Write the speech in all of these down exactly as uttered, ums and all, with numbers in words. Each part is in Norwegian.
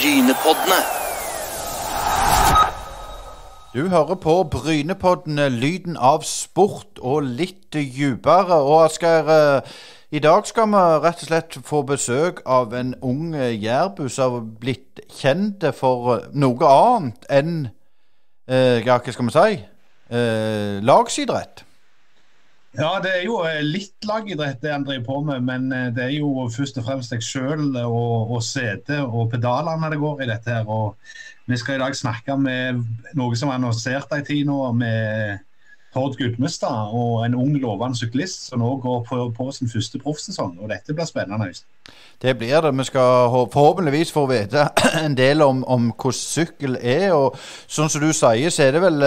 Brynepoddene. Du hører på Brynepoddene, lyden av sport og litt dypere. Og Asgeir, i dag skal vi rett og slett få besøk av en ung jærbu som har blitt kjent for noe annet enn, eh, ja, hva skal vi si, eh, lagsidrett. Ja, det er jo litt lagidrett det han driver på med, men det er jo først og fremst deg selv og, og sete og pedalene det går i dette her. Og vi skal i dag snakke med noe som er annonsert en tid nå, med Tord Gudmestad, og en ung lovende syklist som nå går på, på sin første proffsesong, og dette blir spennende. Det blir det. Vi skal forhåpentligvis få vite en del om, om hvordan sykkel er, og sånn som du sier, så er det vel...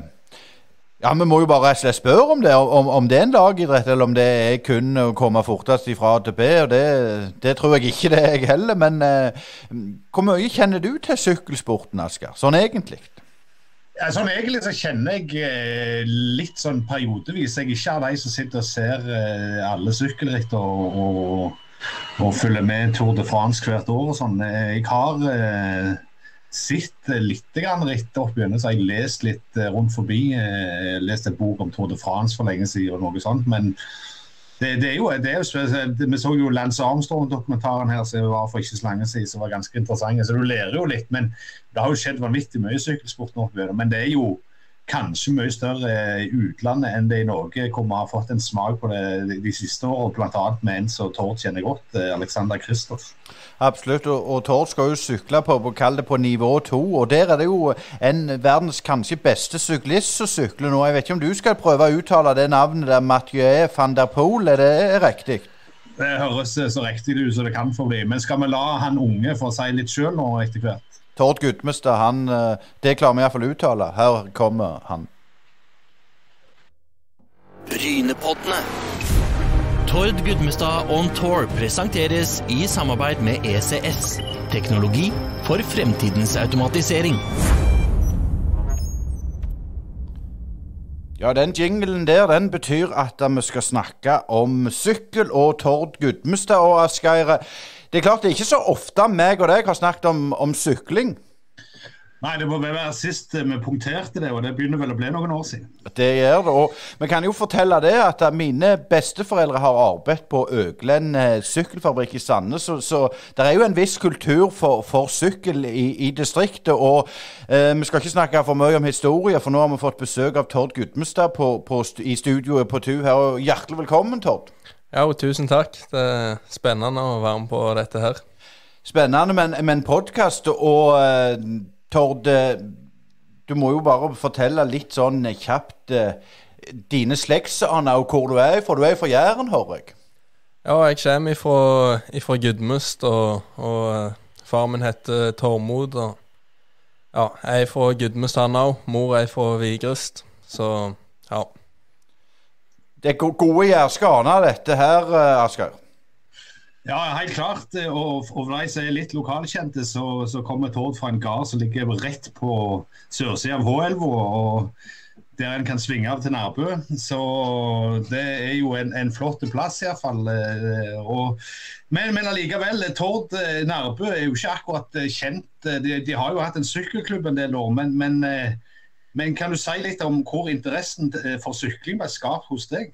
Ja, vi må jo bare rett og slett spørre om det, om, om det er en lagidrett, eller om det er kun å komme fortest fra A til B, og det, det tror jeg ikke det er jeg heller, men eh, hvor mye kjenner du til sykkelsporten, Asgeir, sånn egentlig? Ja, sånn egentlig så kjenner jeg eh, litt sånn periodevis. Jeg er ikke av de som sitter og ser eh, alle sykkelritt og, og, og følger med Tour de France hvert år og sånn. Jeg har... Eh, sitt litt grann ritt opp igjen, så har jeg lest litt rundt forbi, jeg lest en bok om Tour de France for lenge siden og noe sånt, men det, det er jo, det er jo spesielt. Vi så jo Lance Armstrong-dokumentaren her, som var for ikke så lenge siden, som var ganske interessant, så du lærer jo litt, men det har jo skjedd vanvittig mye i sykkelsporten opp igjen, men det er jo kanskje mye større i utlandet enn det i Norge, hvor vi har fått en smak på det de, de siste årene, blant annet med en som Tord kjenner godt, Alexander Kristoff. Absolutt, og, og Tord skal jo sykle på, på, kall det på nivå to, og der er det jo en verdens kanskje beste syklist som sykler nå. Jeg vet ikke om du skal prøve å uttale det navnet der, Mathieu van der Poel, er det riktig? Det høres så riktig ut som det kan få bli, men skal vi la han unge få si litt selv nå etter hvert? Tord Gudmestad, han, det klarer vi i hvert fall å uttale. Her kommer han. Brynepoddene. Tord Gudmestad on Tour presenteres i samarbeid med E C S, teknologi for fremtidens automatisering. Ja, den jinglen der, den betyr at vi skal snakke om sykkel og Tord Gudmestad og Asgeir. Det er klart det er ikke så ofte meg og deg har snakket om, om sykling. Nei, det må vel være sist vi punkterte det, og det begynner vel å bli noen år siden. Det gjør det, og vi kan jo fortelle det at mine besteforeldre har arbeidet på Øglen sykkelfabrikk i Sandnes, så, så det er jo en viss kultur for, for sykkel i, i distriktet, og eh, vi skal ikke snakke for mye om historie, for nå har vi fått besøk av Tord Gudmestad på, på, i studioet på Tu her, og hjertelig velkommen, Tord. Ja, og tusen takk. Det er spennende å være med på dette her. Spennende, men, men podcast, og eh, Tord, du må jo bare fortelle litt sånn kjapt eh, dine slektsaner og hvor du er, for du er fra Jæren, hører jeg. Ja, jeg kommer ifra, ifra Gudmust, og, og far min heter Tormod, og ja, jeg er fra Gudmust han også, mor er fra Vigrest, så ja. Det er gode jærskaner dette her, Asgeir. Ja, helt klart, og for de som er litt lokalkjente, så, så kommer Tord fra en gard som ligger rett på sørsiden av H-elva, og der en kan svinge av til Nærbø, så det er jo en, en flott plass i hvert fall. Og, men, men allikevel, Tord Nærbø er jo ikke akkurat kjent, de, de har jo hatt en sykkelklubb en del år, men, men, men kan du si litt om hvor interessen for sykling ble skapt hos deg?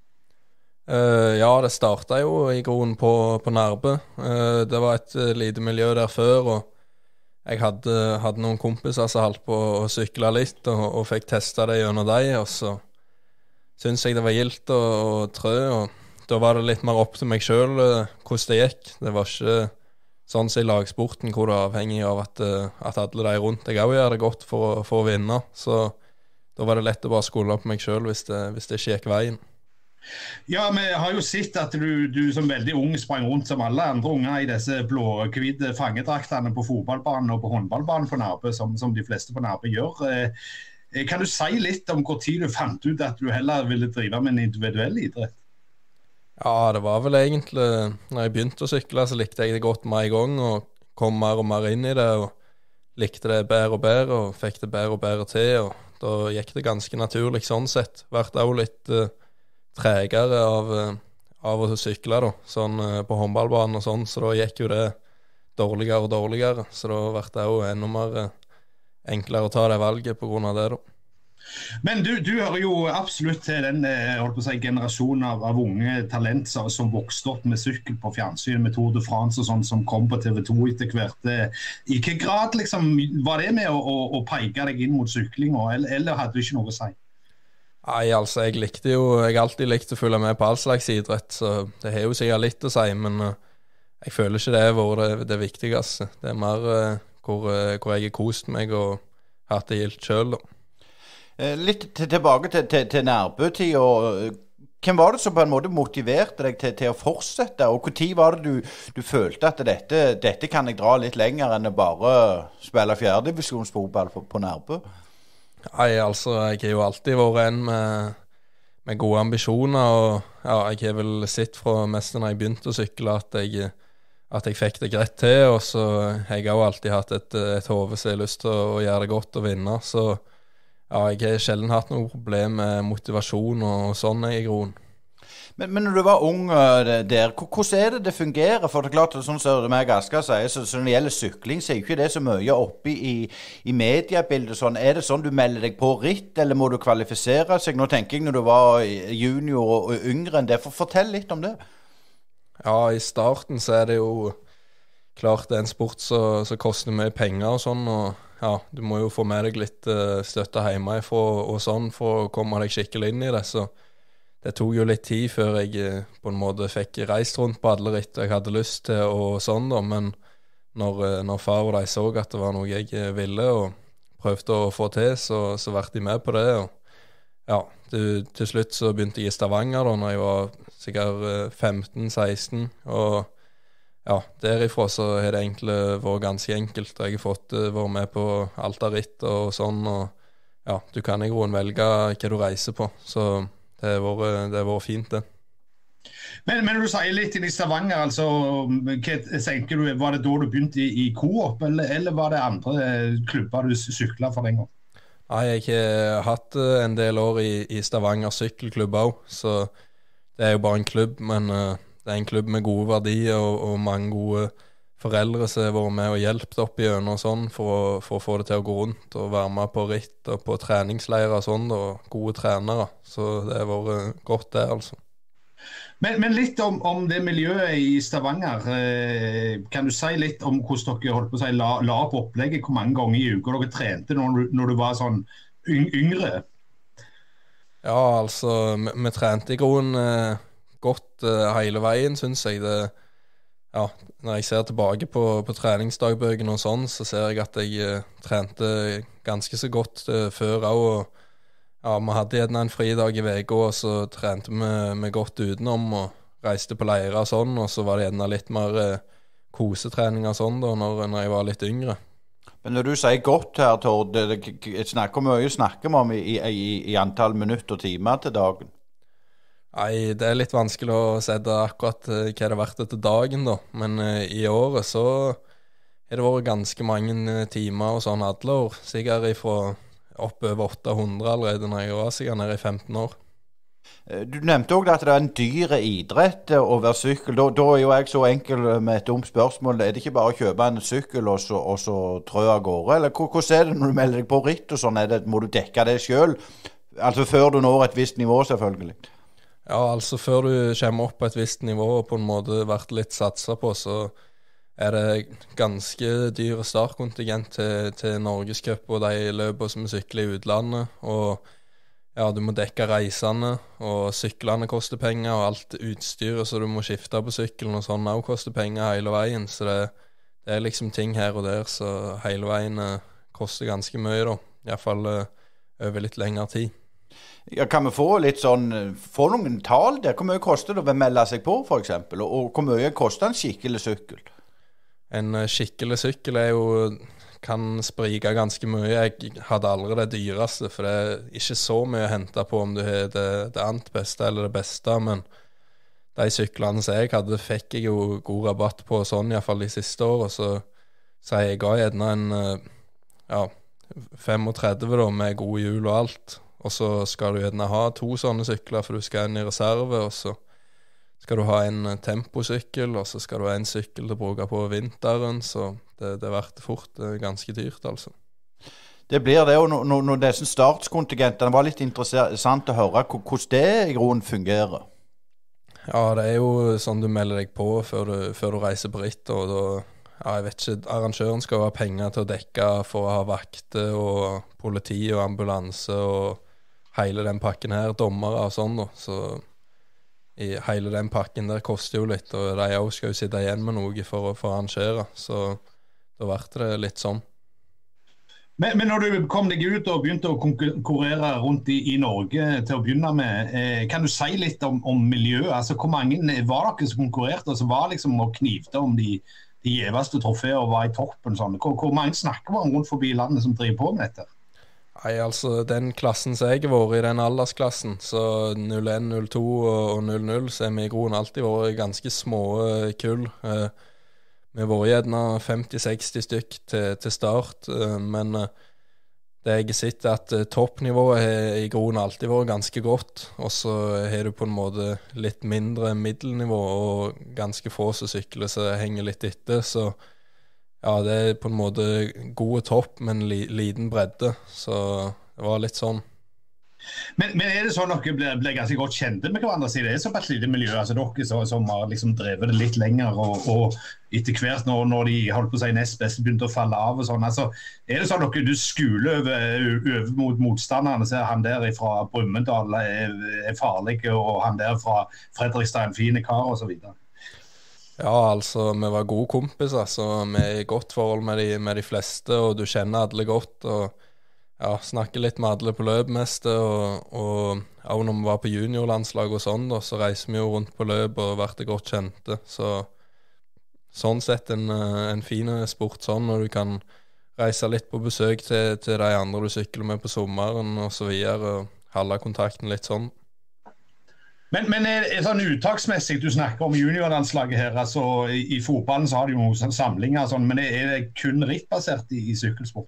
Uh, ja, det startet jo i grunnen på, på Nærbø. Uh, det var et uh, lite miljø der før, og jeg hadde, hadde noen kompiser som holdt på å sykle litt, og, og fikk testet det gjennom deg, og så syntes jeg det var gildt og, og trø, og da var det litt mer opp til meg selv uh, hvordan det gikk. Det var ikke sånn som i lagsporten, hvor det er avhengig av at, uh, at alle de rundt deg også gjør det godt for, for å vinne, så da var det lett å bare skole opp meg selv hvis det, hvis det ikke gikk veien. Ja, vi har jo sett at du, du som veldig ung sprang rundt som alle andre unger i disse blå-hvite fangedraktene på fotballbanen og på håndballbanen på Nærbø, som, som de fleste på Nærbø gjør. Eh, kan du si litt om hvor tid du fant ut at du heller ville drive med en individuell idrett? Ja, det var vel egentlig, når jeg begynte å sykle, så likte jeg det godt med en gang, og kom mer og mer inn i det, og likte det bedre og bedre, og fikk det bedre og bedre til, og da gikk det ganske naturlig sånn sett. Vært også litt... Uh, tregere av, av å sykle da, sånn på håndballbanen og sånn, så da gikk jo det dårligere og dårligere, så det har vært jo enda mer enklere å ta det valget på grunn av det da. Men du, du hører jo absolutt til den holdt på å si, generasjonen av, av unge talent som, som vokste opp med sykkel på fjernsyn, med Tour de France og sånn, som kom på T V to etter hvert. I hvilken grad liksom, var det med å, å, å peke deg inn mot sykling, eller, eller hadde du ikke noe å si? Nei, altså, jeg likte jo, jeg alltid likte å følge med på all slags idrett, så det har jo sikkert litt å si, men uh, jeg føler ikke det var det, det viktigste. Det er mer uh, hvor, uh, hvor jeg har kost meg og hatt det gildt selv da. Litt til, tilbake til, til, til Nærbø-tid, og hvem var det som på en måte motiverte deg til, til å fortsette, og hvor tid var det du, du følte at dette, dette kan jeg dra litt lenger enn å bare spille fjerdedivisjonsfotball på, på Nærbø? Nei, altså, jeg har jo alltid vært en med, med gode ambisjoner, og ja, jeg har vel sett fra mest når jeg begynte å sykle at jeg, at jeg fikk det greit til, og så har jeg jo alltid hatt et, et hode som jeg har lyst til å gjøre det godt og vinne, så ja, jeg har sjelden hatt noe problem med motivasjon og sånn i grunnen. Men, men når du var ung der, hvordan er det det fungerer? For det er klart, sånn som meg Asker sier, så, så når det gjelder sykling, så er jo ikke det så mye oppe i, i mediebildet. Sånn. Er det sånn du melder deg på ritt, eller må du kvalifisere seg? Nå tenker jeg når du var junior og, og yngre enn det. For fortell litt om det. Ja, i starten så er det jo klart det er en sport som koster mye penger og sånn, og ja, du må jo få med deg litt uh, støtte hjemme for, og sånn for å komme deg skikkelig inn i det, så det tok jo litt tid før jeg uh, på en måte fikk reist rundt på alle ritt jeg hadde lyst til og sånn da, men når, uh, når far og de så at det var noe jeg ville og prøvde å få til, så, så ble de med på det, og ja, til, til slutt så begynte jeg i Stavanger da, når jeg var sikkert uh, femten seksten, og ja, derifra så har det egentlig vært ganske enkelt. Jeg har fått uh, vært med på alt av ritt og sånn, og ja, du kan i grunnen velge hva du reiser på, så det har vært, det har vært fint det. Men, men du sier litt inn i Stavanger, altså, hva, tenker du, var det da du begynte i, i Coop, eller, eller var det andre klubber du syklet for den gang? Nei, jeg har hatt en del år i, i Stavanger sykkelklubb også, så det er jo bare en klubb, men uh, det er en klubb med gode verdier og, og mange gode foreldre som har vært med og hjulpet opp igjennom og sånn for å, for å få det til å gå rundt og være med på ritt og på treningsleirer og sånn, og gode trenere. Så det har vært godt det, altså. Men, men litt om, om det miljøet i Stavanger. Eh, kan du si litt om hvordan dere holdt på å si, la, la opp opplegget, hvor mange ganger i uka dere trente når du, når du var sånn yng, yngre? Ja, altså, vi, vi trente i grunnen eh, godt uh, hele veien, synes jeg det, ja, når jeg ser tilbake på, på treningsdagbøkene og sånn, så ser jeg at jeg uh, trente ganske så godt uh, før også, og ja, vi hadde gjerne en fridag i veka, og så trente vi, vi godt utenom, og reiste på leirer og sånn, og så var det gjerne litt mer uh, kosetrening og sånn da, når, når jeg var litt yngre. Men når du sier godt her, Tord, det, det snakker mye snakker vi om i, i, i antall minutter og timer til dagen? Nei, det er litt vanskelig å sette akkurat uh, hva det har vært etter dagen da, men uh, i året så har det vært ganske mange uh, timer og sånn alle år, sikkert fra oppover åtte hundre allerede når jeg var sikkert nede i femten år. Du nevnte også at det er en dyre idrett å være sykkel, da, da er jo jeg så enkel med et dumt spørsmål, er det ikke bare å kjøpe en sykkel og så, og så trø av gårde, eller hvordan er det når du melder deg på ritt og sånn, er det, må du dekke det selv, altså før du når et visst nivå selvfølgelig? Ja, altså før du kommer opp på et visst nivå og på en måte vært litt satset på, så er det ganske dyre startkontingent til, til Norgescup og de løpene som sykler i utlandet, og ja, du må dekke reisene, og syklene koster penger, og alt utstyret så du må skifte på sykkelen og sånn også koster penger hele veien, så det, det er liksom ting her og der, så hele veien eh, koster ganske mye da, i hvert fall eh, over litt lengre tid. Ja, kan vi få litt sånn, få noen tall der? Hvor mye koster det å melde seg på, for eksempel? Og, og hvor mye koster en skikkelig sykkel? En skikkelig sykkel er jo, kan sprike ganske mye. Jeg hadde aldri det dyreste, for det er ikke så mye å hente på om du har det, det annet beste eller det beste, men de syklene som jeg hadde, fikk jeg jo god rabatt på sånn, i hvert fall de siste årene, så, så jeg ga gjerne en ja, femogtredve da, med gode hjul og alt. Og så skal du gjerne ha to sånne sykler, for du skal inn i reserve, og så skal du ha en temposykkel, og så skal du ha en sykkel til å bruke på vinteren, så det, det blir fort ganske dyrt, altså. Det blir det, og når, når disse startskontingentene var litt interessant å høre hvordan det i grunnen fungerer. Ja, det er jo sånn du melder deg på før du, før du reiser på ritt, og da, ja, jeg vet ikke, arrangøren skal ha penger til å dekke for å ha vakter og politi og ambulanse og hele den pakken her, dommere og sånn da, så i hele den pakken der koster jo litt, og de også skal jo sitte igjen med noe for å, for å arrangere, så da ble det litt sånn. Men, men når du kom deg ut og begynte å konkurrere rundt i, i Norge til å begynne med, eh, kan du si litt om, om miljøet? Altså, hvor mange var dere som konkurrerte, og så var liksom å knivte om de, de gjeveste trofeer og var i toppen? Sånn. Hvor, hvor mange snakker man rundt forbi landet som driver på med dette? Nei, altså den klassen som jeg har vært i, den aldersklassen, så null én, null to og null null, så er vi i grunnen alltid vært ganske små kull. Eh, vi har vært gjerne femti seksti stykk til, til start, eh, men eh, det jeg har sett er at eh, toppnivået har i grunnen alltid vært ganske godt, og så har du på en måte litt mindre middelnivå og ganske få som sykler som henger litt etter, så ja, det er på en måte gode topp, men li, liten bredde, så det var litt sånn. Men, men er det sånn at dere blir, blir ganske godt kjente med hverandre, siden det er såpass lite miljø, altså dere så, som har liksom drevet det litt lenger, og, og etter hvert når, når de holdt på å si nest best begynte å falle av og sånn, altså er det sånn at dere du skuler over, over mot motstanderne, så han der fra Brumunddal er, er farlig, og han der fra Fredrikstad en fine kar og så videre? Ja, altså, vi var gode kompiser, så vi er i godt forhold med de, med de fleste, og du kjenner alle godt, og ja, snakker litt med alle på løp mest, og, og ja, når vi var på juniorlandslag og sånn, da, så reiser vi jo rundt på løp og vært godt kjente, så sånn sett en, en fin sport sånn, når du kan reise litt på besøk til, til de andre du sykler med på sommeren og så videre, og holde kontakten litt sånn. Men, men er, er sånn uttaksmessig, du snakker om juniorlandslaget her, altså i, i fotballen så har de jo noen samlinger, sånn, men er det kun rittbasert i, i sykkelsport?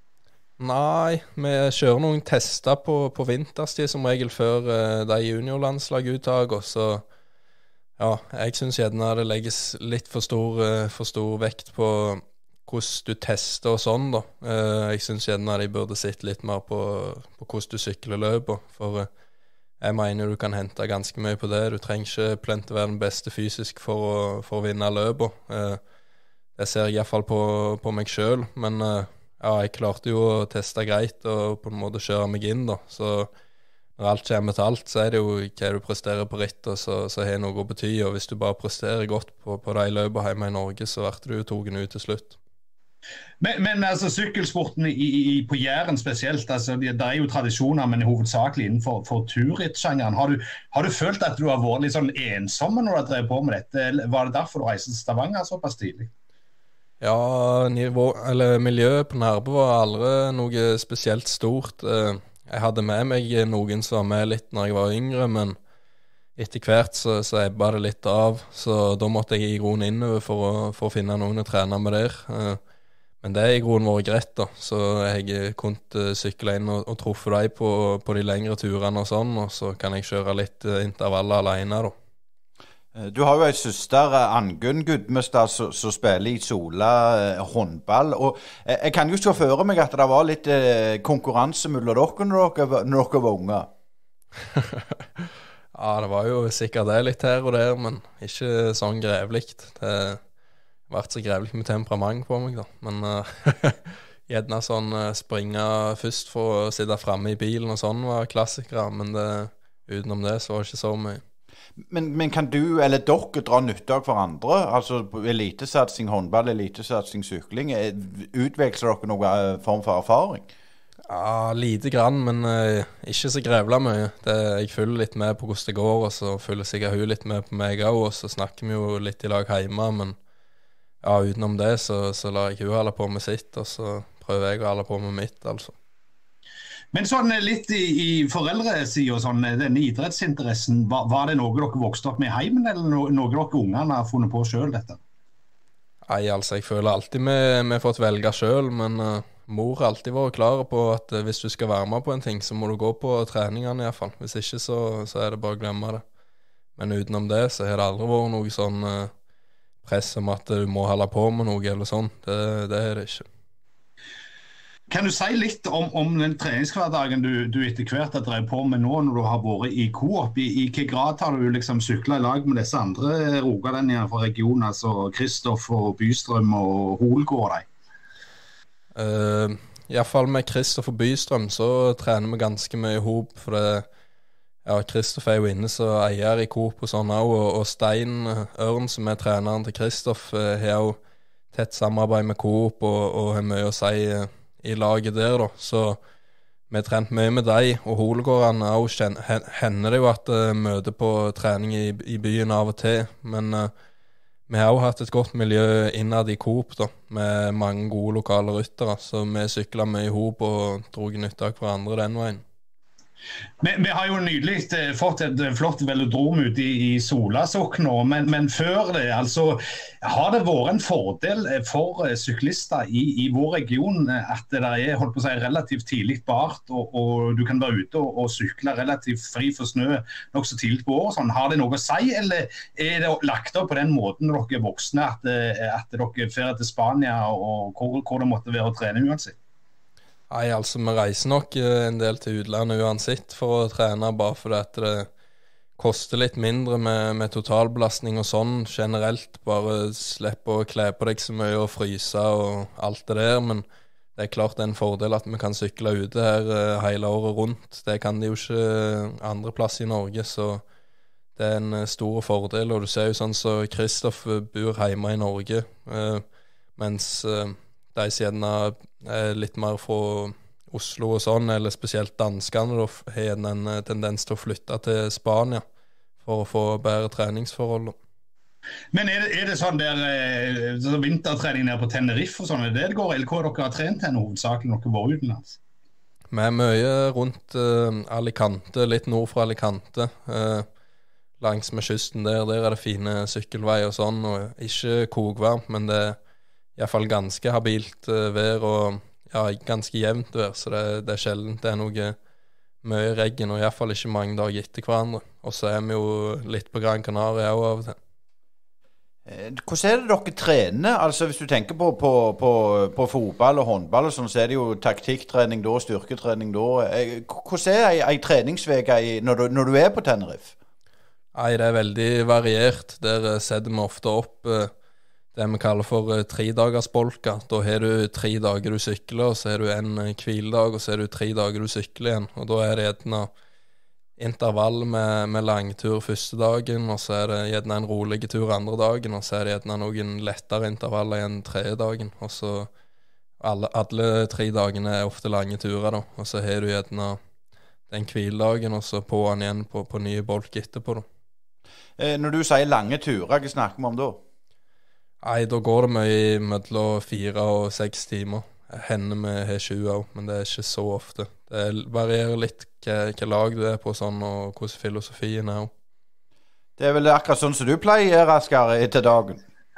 Nei, vi kjører noen tester på, på vinterstid som regel før uh, de juniorlandslaguttak, og så ja, jeg synes gjerne det legges litt for stor, uh, for stor vekt på hvordan du tester og sånn da. Uh, jeg synes gjerne de burde sitte litt mer på, på hvordan du sykler løp, for uh, jeg mener du kan hente ganske mye på det. Du trenger ikke plent å være den beste fysisk for å, for å vinne løpet. Eh, det ser jeg i hvert fall på, på meg selv, men eh, ja, jeg klarte jo å teste greit og på en måte kjøre meg inn da. Så når alt kommer til alt, så er det jo hva du presterer på ritt, og så, så har det noe å bety. Og hvis du bare presterer godt på, på de løpene hjemme i Norge, så blir du jo togen ut til slutt. Men, men altså sykkelsporten i, i, på Jæren spesielt, altså, det er jo tradisjoner, men hovedsakelig innenfor for turrittsjangeren. Har, har du følt at du har vært litt sånn ensomme når du har drevet på med dette? Var det derfor du reiste til Stavanger såpass tidlig? Ja, nivå, eller miljøet på Nærbø var aldri noe spesielt stort. Jeg hadde med meg noen som var med litt når jeg var yngre, men etter hvert så, så ebba det litt av, så da måtte jeg i grunnen innover for å, for å finne noen å trene med der. Men det er i grunnen vært greit da, så jeg kunne sykle inn og, og truffe deg på, på de lengre turene og sånn, og så kan jeg kjøre litt intervaller alene da. Du har jo en søster, Angunn Gudmestad, som, som spiller i Sola eh, håndball, og eh, jeg kan jo se for meg at det var litt eh, konkurranse mellom dere når dere, når dere var unge. Ja, det var jo sikkert det litt her og der, men ikke sånn grevlikt. Det har vært så grevlig med temperament på meg da, men uh, gjerne sånn uh, springe først for å sitte fremme i bilen og sånn var klassikere, men det, utenom det så var det ikke så mye. Men, men kan du eller dere dra nytte av hverandre? Altså elitesatsing, håndball, elitesatsing, sykling, utveksler dere noen form for erfaring? Ja, lite grann, men uh, ikke så grevla mye. Det, jeg følger litt med på hvordan det går, og så følger sikkert hun litt med på meg også, og så snakker vi jo litt i lag hjemme, men ja, utenom det så, så lar jeg hun holde på med sitt, og så prøver jeg å holde på med mitt, altså. Men sånn litt i, i foreldresiden, sånn, denne idrettsinteressen, var, var det noe dere vokste opp med i heimen, eller noe, noe dere ungene har funnet på selv dette? Nei, altså, jeg føler alltid vi, vi har fått velge selv, men uh, mor har alltid vært klar på at uh, hvis du skal være med på en ting, så må du gå på treningene i hvert fall. Hvis ikke så, så er det bare å glemme det. Men utenom det så har det aldri vært noe sånn uh, press om at du må holde på med noe eller sånn. Det, det er det ikke. Kan du si litt om, om den treningshverdagen du, du etter hvert har drevet på med nå, når du har vært i Coop? I, i hvilken grad har du liksom syklet i lag med disse andre rogalendinger fra regionen, altså Kristoffer Bystrøm og Holgård? Uh, I hvert fall med Kristoffer Bystrøm så trener vi ganske mye i hop, for det, ja, Kristoffer er jo inne så eier i Coop og sånn også, og, og Stein Ørn, som er treneren til Kristoffer, har jo tett samarbeid med Coop og, og har mye å si uh, i laget der da, så vi har trent mye med deg, og Holgårdene også hender det jo at uh, møter på trening i, i byen av og til, men uh, vi har også hatt et godt miljø innad i Coop da, med mange gode lokale ryttere, så vi syklet mye i hop og drog nytte av hverandre den veien. Vi, vi har jo nydelig eh, fått et flott velodrom ute i, i Solasokk nå, men, men før det, altså, har det vært en fordel for eh, syklister i, i vår region at det er, holdt på å si, relativt tidlig bart, og, og du kan være ute og, og sykle relativt fri for snø nok så tidlig på året? Sånn. Har det noe å si, eller er det lagt opp på den måten når dere er voksne, at, at dere fer til Spania og hvor, hvor det måtte være å trene uansett? Nei, altså vi reiser nok en del til utlandet uansett for å trene, bare fordi at det koster litt mindre med, med totalbelastning og sånn generelt. Bare slippe å kle på deg så mye og fryse og alt det der, men det er klart det er en fordel at vi kan sykle ute her hele året rundt. Det kan de jo ikke andre plass i Norge, så det er en stor fordel. Og du ser jo sånn så Kristoffer bor hjemme i Norge, mens de siden er litt mer fra Oslo og sånn, eller spesielt danskene, da har en tendens til å flytte til Spania for å få bedre treningsforhold. Men er det, er det sånn der så vintertrening nede på Tenerife og sånn, er det det går, eller hva dere har trent henne hovedsakelig når dere var utenlands? Vi er mye rundt uh, Alicante, litt nord fra Alicante, uh, langs med kysten der, der er det fine sykkelvei og sånn, og ikke kokvarmt, men det er i hvert fall ganske habilt uh, vær og ja, ganske jevnt vær, så det, det er sjelden. Det er noe mye regn, og i hvert fall ikke mange dager etter hverandre. Og så er vi jo litt på Gran Canaria også av og til. Hvordan er det dere trener? Altså hvis du tenker på, på, på, på fotball og håndball og sånn, så er det jo taktikktrening da, styrketrening da. Hvordan er ei, ei treningsveke når, du, når du er på Tenerife? Nei, det er veldig variert. Der setter vi ofte opp det vi kaller for uh, tredagersbolka. Da har du tre dager du sykler, og så har du en uh, hviledag, og så har du tre dager du sykler igjen. Og da er det gjerne intervall med, med langtur første dagen, og så er det gjerne en rolig tur andre dagen, og så er det gjerne noen lettere intervaller igjen tredje dagen. Og så alle, alle tre dagene er ofte lange turer da, og så har du gjerne den hviledagen, og så på den igjen på, på nye bolk etterpå da. Eh, når du sier lange turer, hva snakker vi om da? Nei, da går det mye mellom fire og seks timer. Hender vi har sju også, men det er ikke så ofte. Det varierer litt hva, hva lag du er på sånn, og hvordan filosofien er. Det er vel akkurat sånn som du pleier, Raskar, etter dagen?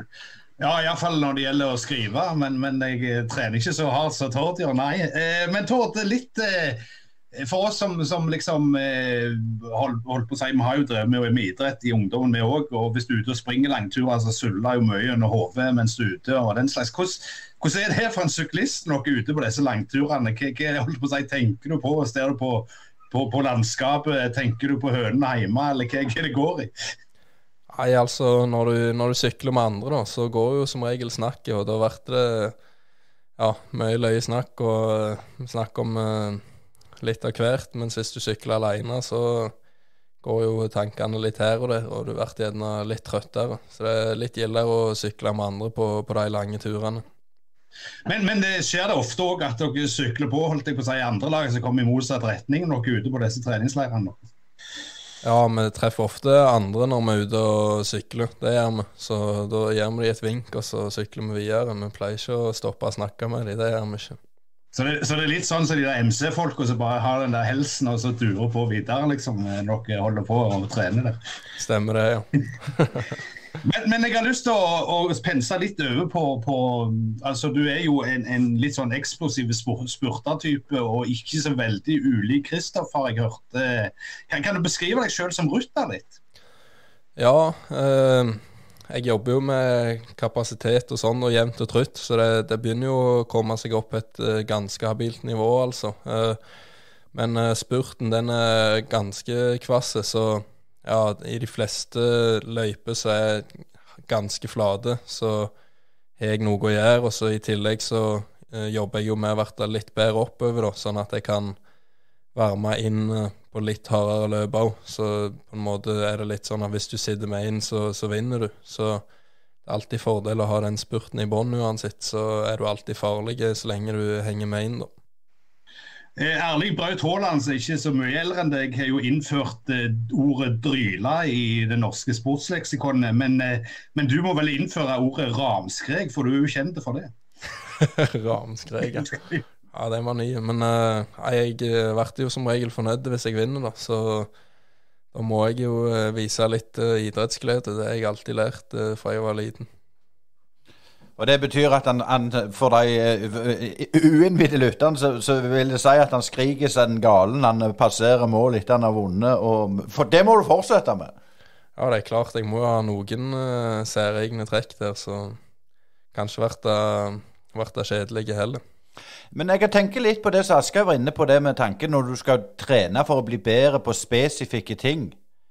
Ja, i hvert fall når det gjelder å skrive, men, men jeg trener ikke så hardt så Tord gjør, nei. Eh, men Tord, litt... Eh, For oss som, som liksom eh, hold, hold på å si, vi har jo drevet med, med idrett i ungdommen med også, og hvis du er ute og springer langturer, så suller jo mye under hodet mens du er ute og den slags. Hvordan, hvordan er det for en syklist når du er ute på disse langturene? Hva, hva hold på å si, tenker du på? Ser du på, på, på landskapet? Tenker du på hønene hjemme, eller hva, hva det går i? Nei, altså, når du, når du sykler med andre da, så går jo som regel snakket, og da har vært det ja, mye løye snakk, og snakk om... Eh, litt av hvert, mens hvis du sykler alene så går jo tankene litt her og der, og du blir gjerne litt trøttere, så det er litt gildere å sykle med andre på, på de lange turene. Men, men det skjer det ofte også at dere sykler på, holdt jeg på å si, andre lag som kommer i motsatt retning når dere er ute på disse treningsleirene? Ja, vi treffer ofte andre når vi er ute og sykler, det gjør vi, så da gjør vi de et vink, og så sykler vi videre, vi pleier ikke å stoppe og snakke med dem, det gjør vi ikke. Så det, så det er litt sånn som de der M C-folk som bare har den der helsen og så durer på videre, liksom, når dere holder på å trene der. Stemmer det, ja. men, men jeg har lyst til å, å pense litt over på, på altså du er jo en, en litt sånn eksplosiv spurtertype, og ikke så veldig ulik Kristoffer, har jeg hørt. Kan, kan du beskrive deg selv som rytter litt? Ja, eh, jeg jobber jo med kapasitet og sånn, og jevnt og trutt, så det, det begynner jo å komme seg opp et uh, ganske habilt nivå, altså. Uh, men uh, spurten, den er ganske kvasse, så ja, i de fleste løyper så er jeg ganske flate, så har jeg noe å gjøre, og så i tillegg så uh, jobber jeg jo med å være litt bedre oppover, da, sånn at jeg kan varme inn uh, på litt hardere løp også. Så på en måte er det litt sånn at hvis du sitter med inn, så, så vinner du. Så det er alltid fordel å ha den spurten i bånd uansett, så er du alltid farlig så lenge du henger med inn da. Eh, Erling Braut Haaland, som ikke så mye eldre enn deg, har jo innført eh, ordet dryla i det norske sportsleksikonet, men, eh, men du må vel innføre ordet ramskreg, for du er jo kjent for det. Ramskreg, ja. Ja, det var nye, men uh, jeg blir jo som regel fornøyd hvis jeg vinner da, så da må jeg jo uh, vise litt uh, idrettsglede, det har jeg alltid lært uh, fra jeg var liten. Og det betyr at han, han for de uh, uinnvidde lytterne, så, så vil det si at han skriker seg den galen, han passerer mål etter han har vunnet, og, for det må du fortsette med. Ja, det er klart, jeg må ha noen uh, særegne trekk der, så kanskje vært det, vært det kjedelige heller. Men jeg tenker litt på det som Asker var inne på, det med tanken når du skal trene for å bli bedre på spesifikke ting.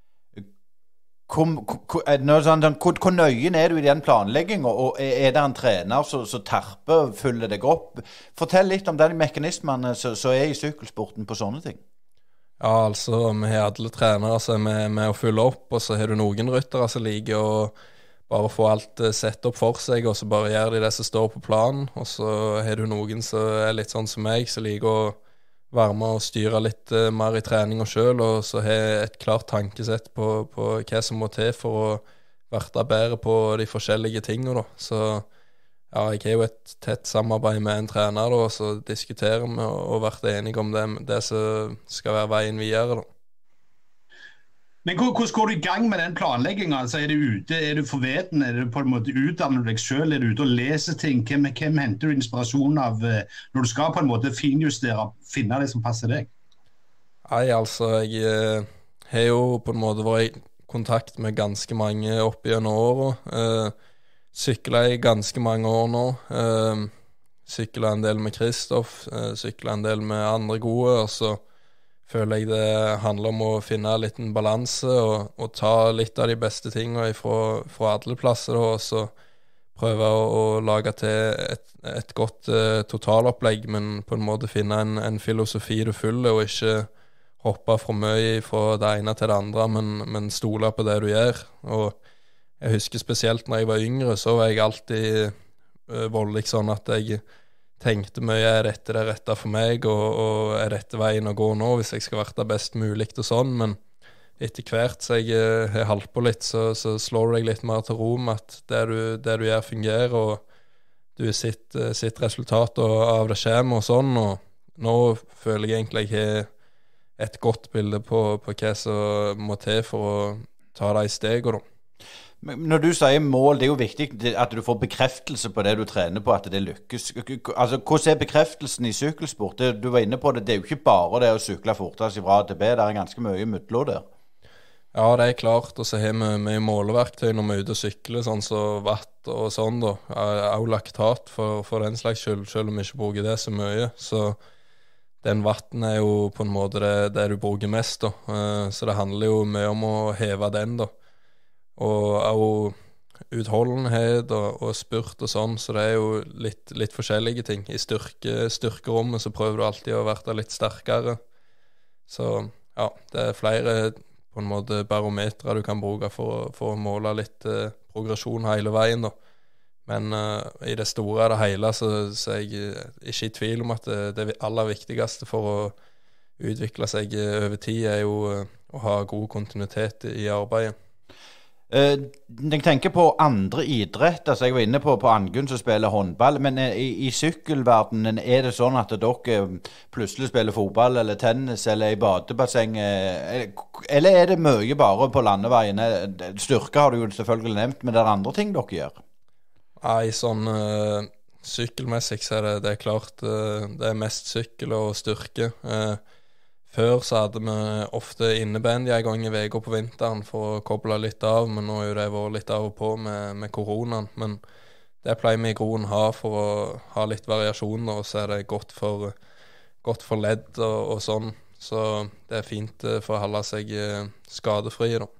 Hvor, hvor, sånn, hvor, hvor nøyen er du i den planleggingen, og er det en trener som terper, følger deg opp? Fortell litt om de mekanismene som er i sykkelsporten på sånne ting. Ja, altså, vi har alle trenere som er med, med å følge opp, og så har du noen ryttere som liker å bare få alt sett opp for seg, og så bare gjør de det som står på planen. Og så har du noen som er litt sånn som meg, som liker å være med og styre litt uh, mer i treninga selv, og så har et klart tankesett på, på hva som må til for å være bedre på de forskjellige tingene. Da. Så ja, jeg har jo et tett samarbeid med en trener, da, og så diskuterer vi og, og vært enige om det, det som skal være veien videre, da. Men hvordan går du i gang med den planleggingen? Altså, er du ute, er du forveten, er du på en måte utdanner du deg selv, er du ute og leser ting? Hvem, hvem henter du inspirasjon av når du skal på en måte finjustere, finne det som passer deg? Nei, altså, jeg eh, har jo på en måte vært i kontakt med ganske mange opp gjennom året. Eh, sykler i ganske mange år nå. Eh, sykler en del med Kristoff, eh, sykler en del med andre gode, og så føler jeg det handler om å finne litt en balanse og, og ta litt av de beste tingene fra, fra alle plasser, og så prøve å, å lage til et, et godt uh, totalopplegg, men på en måte finne en, en filosofi du følger, og ikke hoppe for mye fra det ene til det andre, men, men stole på det du gjør. Og jeg husker spesielt når jeg var yngre, så var jeg alltid uh, voldelig sånn at jeg tenkte mye, er dette det rette for meg, og, og er dette veien å gå nå, hvis jeg skal være det best mulig og sånn, men etter hvert så jeg har holdt på litt, så, så slår deg litt mer til ro med at det du, det du gjør fungerer, og du sitt, sitt resultat av det skjema og sånn, og nå føler jeg egentlig jeg har et godt bilde på, på hva som må til for å ta det i steg, og da. Men når du sier mål, det er jo viktig at du får bekreftelse på det du trener på, at det lykkes. Altså, hvordan er bekreftelsen i sykkelsport? Det, du var inne på det, det er jo ikke bare det å sykle fortest fra A til B, det er ganske mye midler der. Ja, det er klart, og så har vi mye måleverktøy når vi er ute og sykler, sånn som watt og sånn da, og laktat for, for den slags skyld, selv om vi ikke bruker det så mye, så den watten er jo på en måte det, det du bruker mest da, så det handler jo mye om å heve den da. Og også utholdenhet og, og spurt og sånn, så det er jo litt, litt forskjellige ting. I styrke, styrkerommet så prøver du alltid å være litt sterkere. Så ja, det er flere på en måte barometre du kan bruke for, for å måle litt eh, progresjon hele veien da. Men eh, i det store og det hele så, så er jeg ikke i tvil om at det, det aller viktigste for å utvikle seg over tid er jo eh, å ha god kontinuitet i arbeidet. Uh, jeg tenker på andre idretter, så jeg var inne på, på Angunn som spiller håndball, men uh, i, i sykkelverdenen er det sånn at dere plutselig spiller fotball eller tennis eller i badebasseng, uh, eller er det mye bare på landeveien? Styrke har du jo selvfølgelig nevnt, men det er andre ting dere gjør? Nei, sånn uh, sykkelmessig så er det, det er klart uh, det er mest sykkel og styrke. Uh, før så hadde vi ofte innebandy en gang i veka på vinteren for å koble litt av, men nå er jo det vært litt av og på med, med koronaen. Men det pleier vi i Groen ha for å ha litt variasjon, og så er det godt for, godt for ledd og, og sånn. Så det er fint for å holde seg skadefrie da.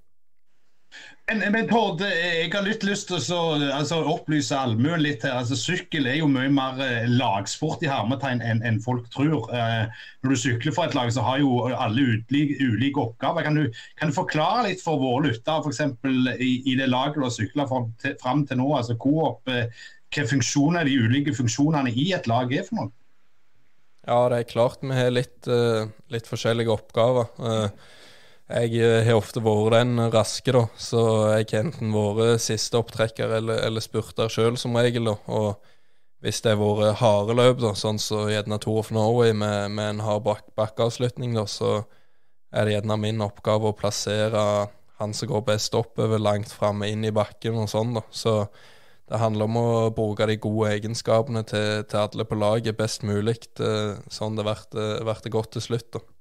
Men, men Tord, jeg har litt lyst til å altså, opplyse allmuen litt her. Altså, sykkel er jo mye mer lagsport i hermetegn enn en folk tror. Eh, når du sykler for et lag, så har jo alle ulike, ulike oppgaver. Kan du, kan du forklare litt for våre lyttere, for eksempel i, i det laget du har syklet frem til nå, altså Coop, eh, hva funksjoner, de ulike funksjonene i et lag er for noe? Ja, det er klart vi har litt, uh, litt forskjellige oppgaver. Uh, Jeg har ofte vært den raske da, så jeg har enten vært siste opptrekker eller, eller spurter selv som regel da. Og hvis det har vært harde løp da, sånn så gjerne Tour of Norway med, med en hard bak bakkeavslutning da, så er det gjerne min oppgave å plassere han som går best oppover langt fremme inn i bakken og sånn da. Så det handler om å bruke de gode egenskapene til, til alle på laget best mulig, sånn det blir godt til slutt da.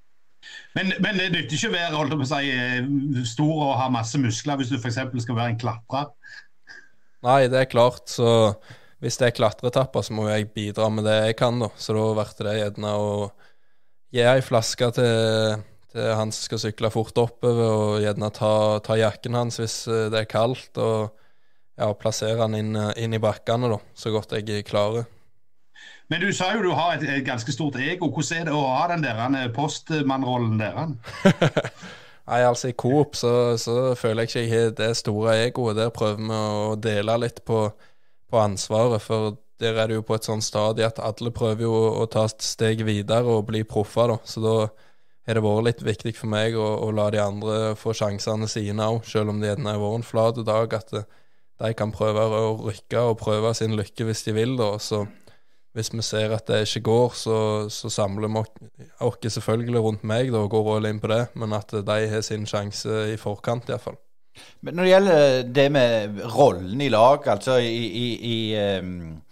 Men, men det nytter ikke å være holdt på å si, stor og ha masse muskler hvis du for eksempel skal være en klatrer? Nei, det er klart. Så hvis det er klatretapper, så må jeg bidra med det jeg kan da. Så da blir det gjerne å gi en flaske til, til han som skal sykle fort oppover, og gjerne ta, ta jakken hans hvis det er kaldt, og ja, plassere han inn, inn i bakkene da, så godt jeg klarer. Men du sa jo du har et, et ganske stort ego. Hvordan er det å ha den der postmannrollen der? Nei, altså i Coop så, så føler jeg ikke jeg har det store egoet. Der prøver vi å dele litt på, på ansvaret, for der er det jo på et sånt stadie at alle prøver jo å, å ta steg videre og bli proffer da. Så da har det vært litt viktig for meg å, å la de andre få sjansene sine også, selv om det gjerne har vært en flat dag, at de kan prøve å rykke og prøve sin lykke hvis de vil da, så hvis vi ser at det ikke går, så, så samler vi oss selvfølgelig rundt meg da, og går all inn på det, men at de har sin sjanse i forkant i hvert fall. Men når det gjelder det med rollen i lag, altså i, i, i, um,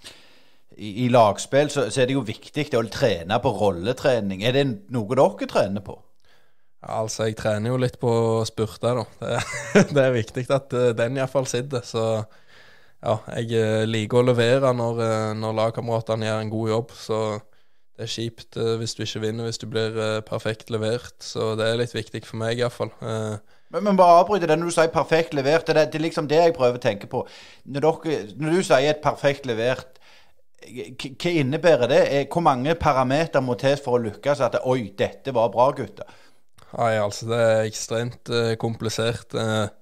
i, i lagspill, så, så er det jo viktig å trene på rolletrening. Er det noe dere trener på? Ja, altså jeg trener jo litt på spurte da. Det, det er viktig at den i hvert fall sitter, så ja, jeg liker å levere når, når lagkameratene gjør en god jobb, så det er kjipt hvis du ikke vinner, hvis du blir perfekt levert, så det er litt viktig for meg i hvert fall. Men, men bare avbryte det når du sier perfekt levert, det er, det er liksom det jeg prøver å tenke på. Når, dere, når du sier et perfekt levert, hva innebærer det? Hvor mange parameter må til for å lykkes at oi, dette var bra gutter? Nei, altså det er ekstremt komplisert.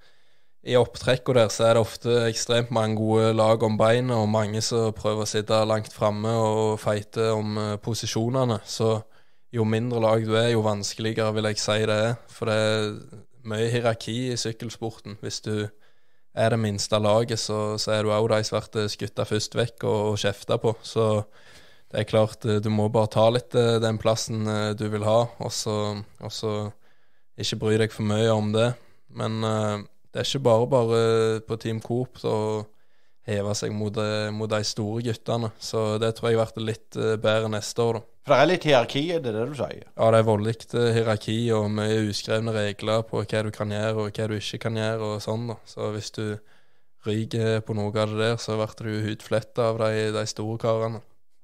I opptrekket der så er det ofte ekstremt mange gode lag om beina, og mange som prøver å sitte langt fremme og feite om posisjonene. Så jo mindre lag du er, jo vanskeligere vil jeg si det er. For det er mye hierarki i sykkelsporten. Hvis du er det minste laget, så, så er du også de som blir skuttet først vekk og, og kjeftet på. Så det er klart, du må bare ta litt den plassen du vil ha, og så, og så ikke bry deg for mye om det. Men det er ikke bare bare på Team Coop å heve seg mot, mot de store guttene, så det tror jeg har vært litt bedre neste år da. For det er litt hierarki, er det det du sier? Ja, det er voldeligt hierarki og med uskrevne regler på hva du kan gjøre og hva du ikke kan gjøre og sånn da. Så hvis du ryker på noe av det der, så blir du hudflettet av de, de store karene.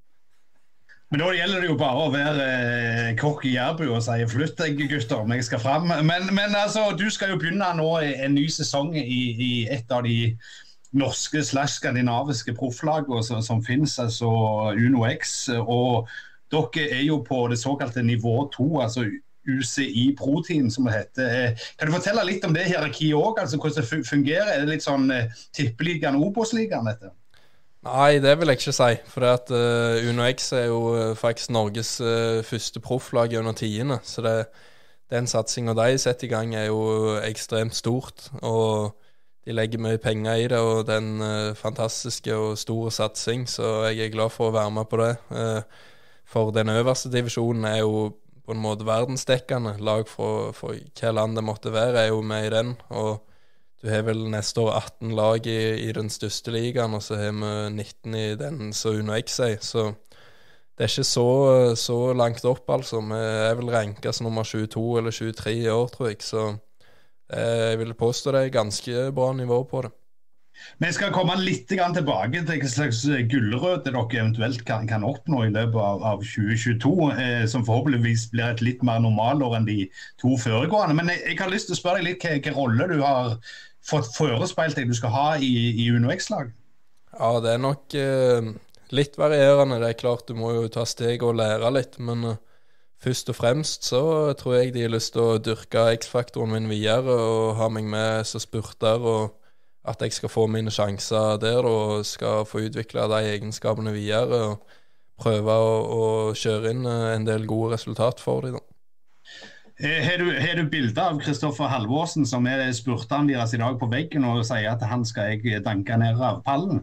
Men da gjelder det jo bare å være eh, kokk i Jærbu og si flytt deg gutter, om jeg skal frem. Men, men altså, du skal jo begynne nå en ny sesong i, i et av de norske slash skandinaviske profflagene som, som finnes, altså Uno X. Og dere er jo på det såkalte nivå to, altså U C I Pro-team som det heter. Kan du fortelle litt om det hierarkiet også, altså hvordan det fungerer? Er det litt sånn eh, tippeligaen, Obos-ligaen dette? Nei, det vil jeg ikke si, for at uh, Uno X er jo uh, faktisk Norges uh, første profflag under tiende, så det, den satsingen de setter i gang er jo ekstremt stort, og de legger mye penger i det, og det er en uh, fantastiske og store satsing, så jeg er glad for å være med på det. Uh, for den øverste divisjonen er jo på en måte verdensdekkende, lag for, for hva land det måtte være er jo med i den, og du har vel neste år atten lag i, i den største ligaen, og så har vi nitten i den som Uno X er. Så det er ikke så, så langt opp, altså. Vi er vel ranket som nummer tjueto eller tjuetre i år, tror jeg. Så eh, jeg vil påstå det er ganske bra nivå på det. Vi skal komme litt grann tilbake til hva slags gullrød dere eventuelt kan, kan oppnå i løpet av, av tjue tjueto, eh, som forhåpentligvis blir et litt mer normalår enn de to foregående. Men jeg, jeg har lyst til å spørre deg litt hva, hva rolle du har fått forespeilt deg du skal ha i, i Uno X-lag? Ja, det er nok eh, litt varierende. Det er klart du må jo ta steg og lære litt, men eh, først og fremst så tror jeg de har lyst til å dyrke X-faktoren min videre og ha meg med som spurter, og at jeg skal få mine sjanser der og skal få utvikle de egenskapene videre og prøve å, å kjøre inn en del gode resultat for dem. Har du, har du bilder av Kristoffer Halvorsen som er spurteren deres i dag på veggen og sier at han skal jeg danke ned av pallen?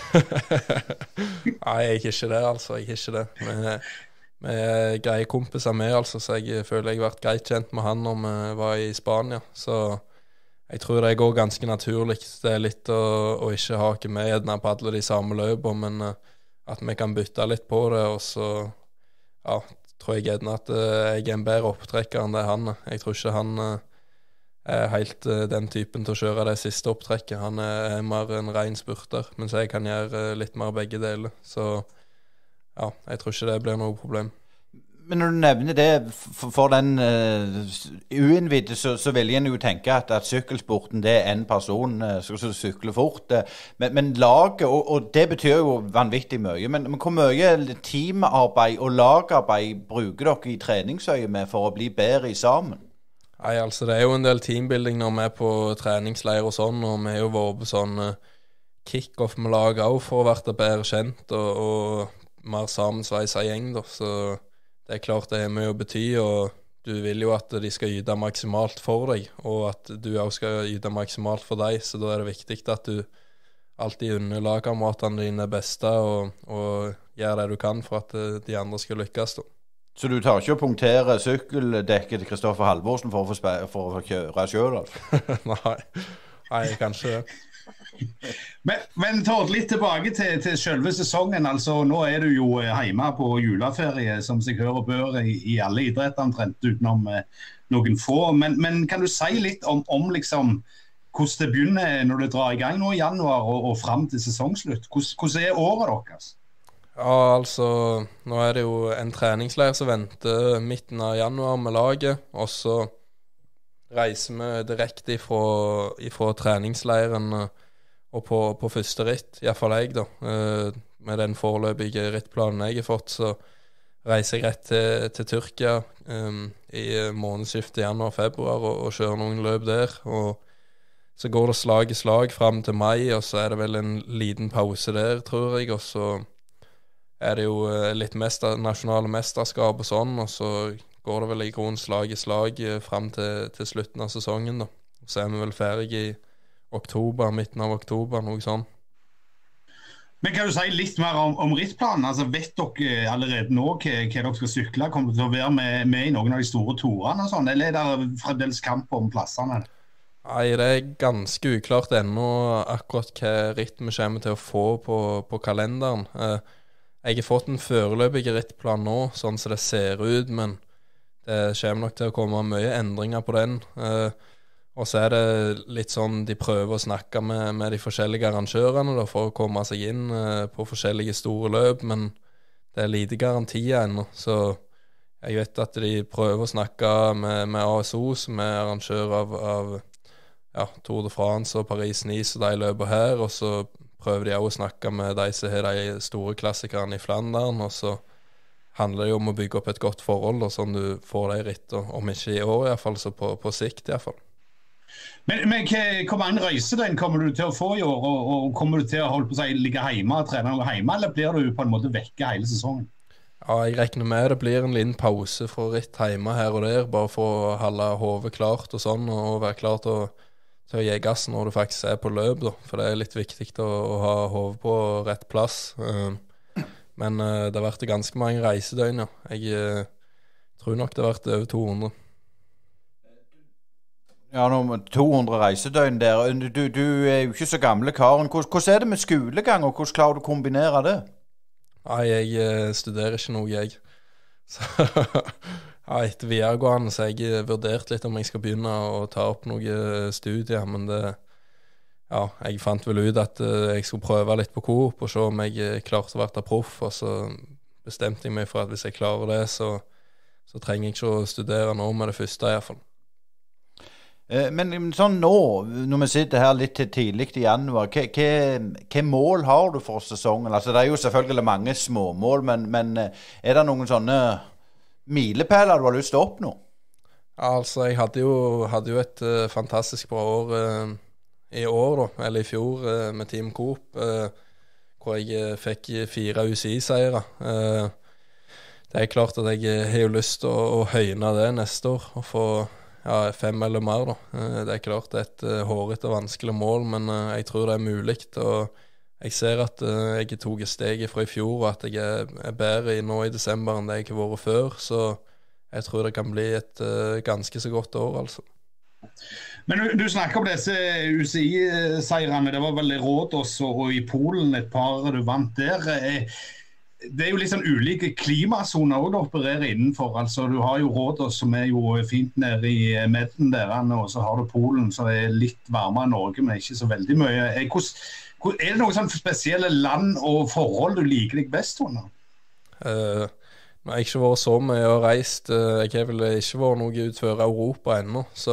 Nei, jeg er ikke det, altså. Jeg er ikke det. Vi, vi er greie kompiser med, altså, så jeg føler jeg har vært greit kjent med han når vi var i Spania, så jeg tror det går ganske naturlig. Det er litt å, å ikke hake med gjerne på alle de samme løpene, men uh, at vi kan bytte litt på det, og så ja, tror jeg gjerne at uh, jeg er en bedre opptrekker enn det han er. Jeg tror ikke han uh, er helt uh, den typen til å kjøre det siste opptrekket. Han er, er mer en ren spurter, mens jeg kan gjøre uh, litt mer begge deler. Så ja, jeg tror ikke det blir noe problem. Men når du nevner det, for, for den uh, uinnvidde, så, så vil jeg jo tenke at, at sykkelsporten det er en person uh, som sykler fort. Uh, men, men laget, og, og det betyr jo vanvittig mye, men, men hvor mye teamarbeid og lagarbeid bruker dere i treningsøye med for å bli bedre i sammen? Nei, altså det er jo en del teambuilding når vi er på treningsleir og sånn, og vi har jo vært på sånn uh, kick-off med laget også for å være bedre kjent og, og mer sammensveisa gjeng da, så det er klart det er mye å bety, og du vil jo at de skal yte maksimalt for deg, og at du også skal yte maksimalt for deg, så da er det viktig at du alltid unner lagkameratene dine beste, og, og gjør det du kan for at de andre skal lykkes da. Så du tar ikke å punktere sykkeldekket til Kristoffer Halvorsen for å, få for å kjøre selv, altså? Nei, nei, kanskje det. Men, men Tord, litt tilbake til, til selve sesongen. Altså, nå er du jo hjemme på juleferie, som seg hører og bør i, i alle idretter omtrent, utenom eh, noen få. Men, men kan du si litt om, om liksom, hvordan det begynner når det drar i gang nå i januar og, og frem til sesongslutt? Hvordan, hvordan er året deres? Ja, altså, nå er det jo en treningsleir som venter midten av januar med laget, og så reiser vi direkte ifra, ifra treningsleiren og på, på første ritt, i hvert fall jeg da. Eh, med den foreløpige rittplanen jeg har fått, så reiser jeg rett til, til Tyrkia um, i månedsskiftet januar-februar og, og kjører noen løp der. Og så går det slag i slag frem til mai, og så er det vel en liten pause der, tror jeg. Og så er det jo litt mester, nasjonale mesterskap og sånn, og så går det vel i grunn slag i slag frem til, til slutten av sesongen da. Så er vi vel ferdig i oktober, midten av oktober, noe sånn. Men kan du si litt mer om, om rittplanen? Altså, vet dere allerede nå hva, hva dere skal sykle? Kommer dere til å være med, med i noen av de store torene og sånn? Eller er det fremdeles kamp om plassene? Nei, det er ganske uklart ennå akkurat hva ritt vi kommer til å få på, på kalenderen. Jeg har fått en foreløpig rittplan nå, sånn som det ser ut, men det kommer nok til å komme mye endringer på den. Og så er det litt sånn de prøver å snakke med, med de forskjellige arrangørene da, for å komme seg inn uh, på forskjellige store løp, men det er lite garantier ennå. Så jeg vet at de prøver å snakke med, med A S O, som er arrangør av, av ja, Tour de France og Paris-Nice og de løper her, og så prøver de også å snakke med de som har de store klassikerne i Flandern, og så handler det jo om å bygge opp et godt forhold, og sånn du får de ritt, om ikke i år i hvert fall, så på, på sikt i hvert fall. Men, men hvor mange reisedøgn kommer du til å få i år, og, og kommer du til å holde på seg, ligge hjemme og trene noe hjemme, eller blir du på en måte vekke hele sesongen? Ja, jeg regner med det blir en liten pause fra ritt hjemme her og der, bare for å holde hodet klart og sånn, og være klar til å, til å gi gass når du faktisk er på løp, da. For det er litt viktig å, å ha hodet på rett plass. Men det har vært ganske mange reisedøgn, ja. Jeg tror nok det har vært over to hundre. Ja, nå to hundre reisedøgn der. Du, du er jo ikke så gamle, Karen. Hvordan er det med skolegang, og hvordan klarer du å kombinere det? Nei, jeg eh, studerer ikke noe, jeg. Så ja, etter videregående så har jeg vurdert litt om jeg skal begynne å ta opp noen studier, men det, ja, jeg fant vel ut at eh, jeg skulle prøve litt på Coop og se om jeg eh, klarte å være proff, og så bestemte jeg meg for at hvis jeg klarer det, så, så trenger jeg ikke å studere nå med det første i hvert fall. Men sånn nå, når vi sitter her litt tidlig i januar, hva, hva, hva mål har du for sesongen? Altså, det er jo selvfølgelig mange småmål, men, men er det noen sånne milepæler du har lyst til å oppnå? Ja, altså, jeg hadde jo, hadde jo et uh, fantastisk bra år uh, i år, da, eller i fjor, uh, med Team Coop, uh, hvor jeg uh, fikk fire U C I-seiere. Uh, det er klart at jeg har jo lyst til å, å høyne det neste år, og få ja, fem eller mer da. Det er klart det er et uh, hårete og vanskelig mål, men uh, jeg tror det er mulig, og jeg ser at uh, jeg tok et steg fra i fjor, og at jeg er, er bedre i, nå i desember enn det jeg har vært før, så jeg tror det kan bli et uh, ganske så godt år, altså. Men du, du snakker om disse U C I-seirene, det var vel i Rådås og, og i Polen et par du vant der. Eh, Det er jo litt sånn ulike klimasoner også du opererer innenfor. Altså, du har jo Rådås som er jo fint nede i Medden der, og så har du Polen som er litt varmere enn Norge, men ikke så veldig mye. Er, hvordan, er det noen sånne spesielle land og forhold du liker deg best under? Uh, nå har jeg ikke vært så mye og reist. Uh, jeg har vel ikke vært noe utenfor Europa ennå, så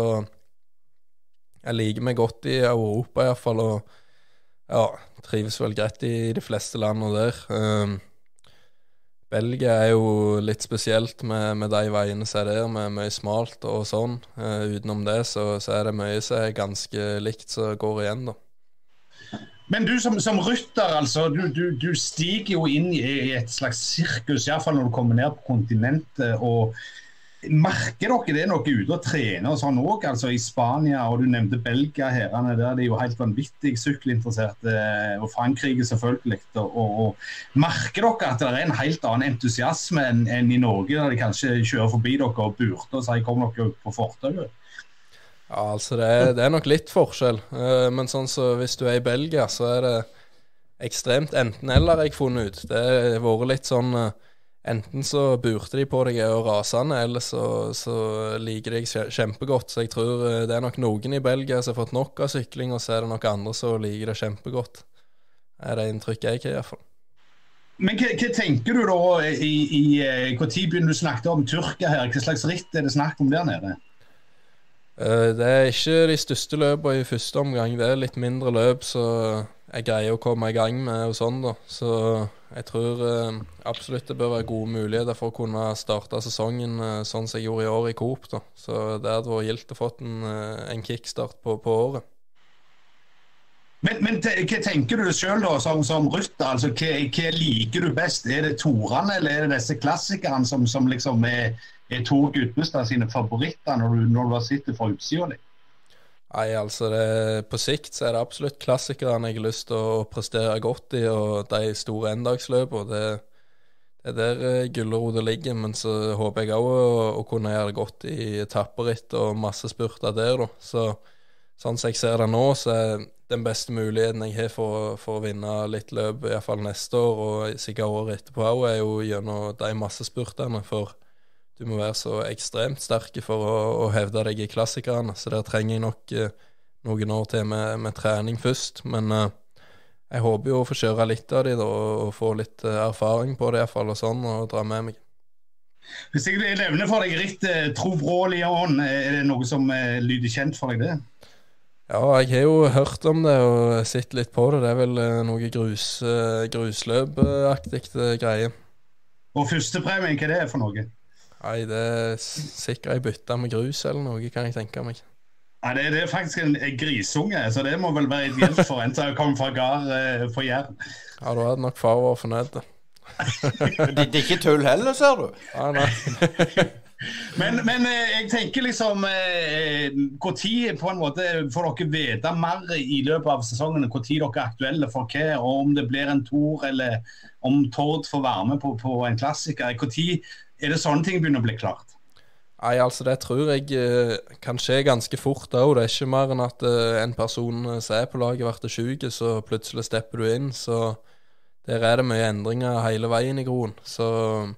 jeg liker meg godt i Europa i hvert fall, og ja, trives vel greit i de fleste landene der. Uh, Belgia er jo litt spesielt med, med de veiene som er der, med mye smalt og sånn. Uh, utenom det så, så er det mye som er ganske likt som går igjen da. Men du som, som rytter, altså, du, du, du stiger jo inn i, i et slags sirkus, i hvert fall når du kommer ned på kontinentet, og merker dere det noe ute og trener og sånn også, altså i Spania, og du nevnte Belgia her, der det er jo helt vanvittig sykkelinteresserte, og Frankrike selvfølgelig, og, og, og merker dere at det er en helt annen entusiasme enn, enn i Norge, der de kanskje kjører forbi dere og burter og sier, kom dere på fortauet? Ja, altså det er, det er nok litt forskjell, uh, men sånn så hvis du er i Belgia, så er det ekstremt enten eller jeg funnet ut. Det har vært litt sånn, uh, enten så burte de på deg og rasende, eller så, så liker de kjempegodt. Så jeg tror uh, det er nok noen i Belgia som har fått nok av sykling, og så er det nok andre som liker det kjempegodt. Det er det inntrykk jeg ikke i hvert fall. Men hva, hva tenker du da i, i hva tid begynner du snakket om Tyrkia her? Hva slags ritt er det snakket om der nede? Uh, det er ikke de største løpene i første omgang, det er litt mindre løp, så jeg greier å komme i gang med og sånn da. Så jeg tror uh, absolutt det bør være gode muligheter for å kunne starte sesongen uh, sånn som jeg gjorde i år i Coop da. Så det hadde vært gildt å fått en, uh, en kickstart på, på året. Men, men te, hva tenker du selv da som, som rytter? Altså, hva, hva liker du best? Er det torene eller er det disse klassikerne som, som liksom er Er Tor Gudmestad sine favoritter når du, når du har sittet fra utsida di? Nei, altså det, på sikt så er det absolutt klassikerne jeg har lyst til å prestere godt i, og de store endagsløpene, det, det er der gullerodet ligger, men så håper jeg også å, å kunne gjøre det godt i etapperitt og masse spurter der da. Så sånn som jeg ser det nå, så er den beste muligheten jeg har for, for å vinne litt løp, i hvert fall neste år, og sikkert året etterpå også, er jo gjennom de masse spurterne, for du må være så ekstremt sterke for å, å hevde deg i klassikerne, så der trenger jeg nok eh, noen år til med, med trening først, men eh, jeg håper jo å få kjøre litt av det da, og få litt eh, erfaring på det i hvert fall, og sånn, og dra med meg. Hvis jeg nevner for deg ritt eh, Trovrå-Lyon, er det noe som eh, lyder kjent for deg det? Ja, jeg har jo hørt om det og sett litt på det, det er vel eh, noe grus, eh, grusløpaktig greie. Og førstepremien, hva er det for noe? Nei, det er sikkert jeg bytter med grus eller noe, kan jeg tenke meg. Ja, det, det er faktisk en, en grisunge, så det må vel være et hjelp for en til å komme fra gard eh, på Jern. Ja, da hadde nok far vært fornøyd. det, det er ikke tull heller, ser du? Ja, nei. men, men eh, jeg tenker liksom, eh, hvor tid på en måte får dere vite mer i løpet av sesongen, hvor tid dere er aktuelle for hva, og om det blir en Tor, eller om Tord får være med på, på en klassiker, hvor tid er det sånne ting begynner å bli klart? Nei, altså det tror jeg eh, kan skje ganske fort også. Det er ikke mer enn at eh, en person som er på laget vært syk, så plutselig stepper du inn. Så der er det mye endringer hele veien i Groen. Så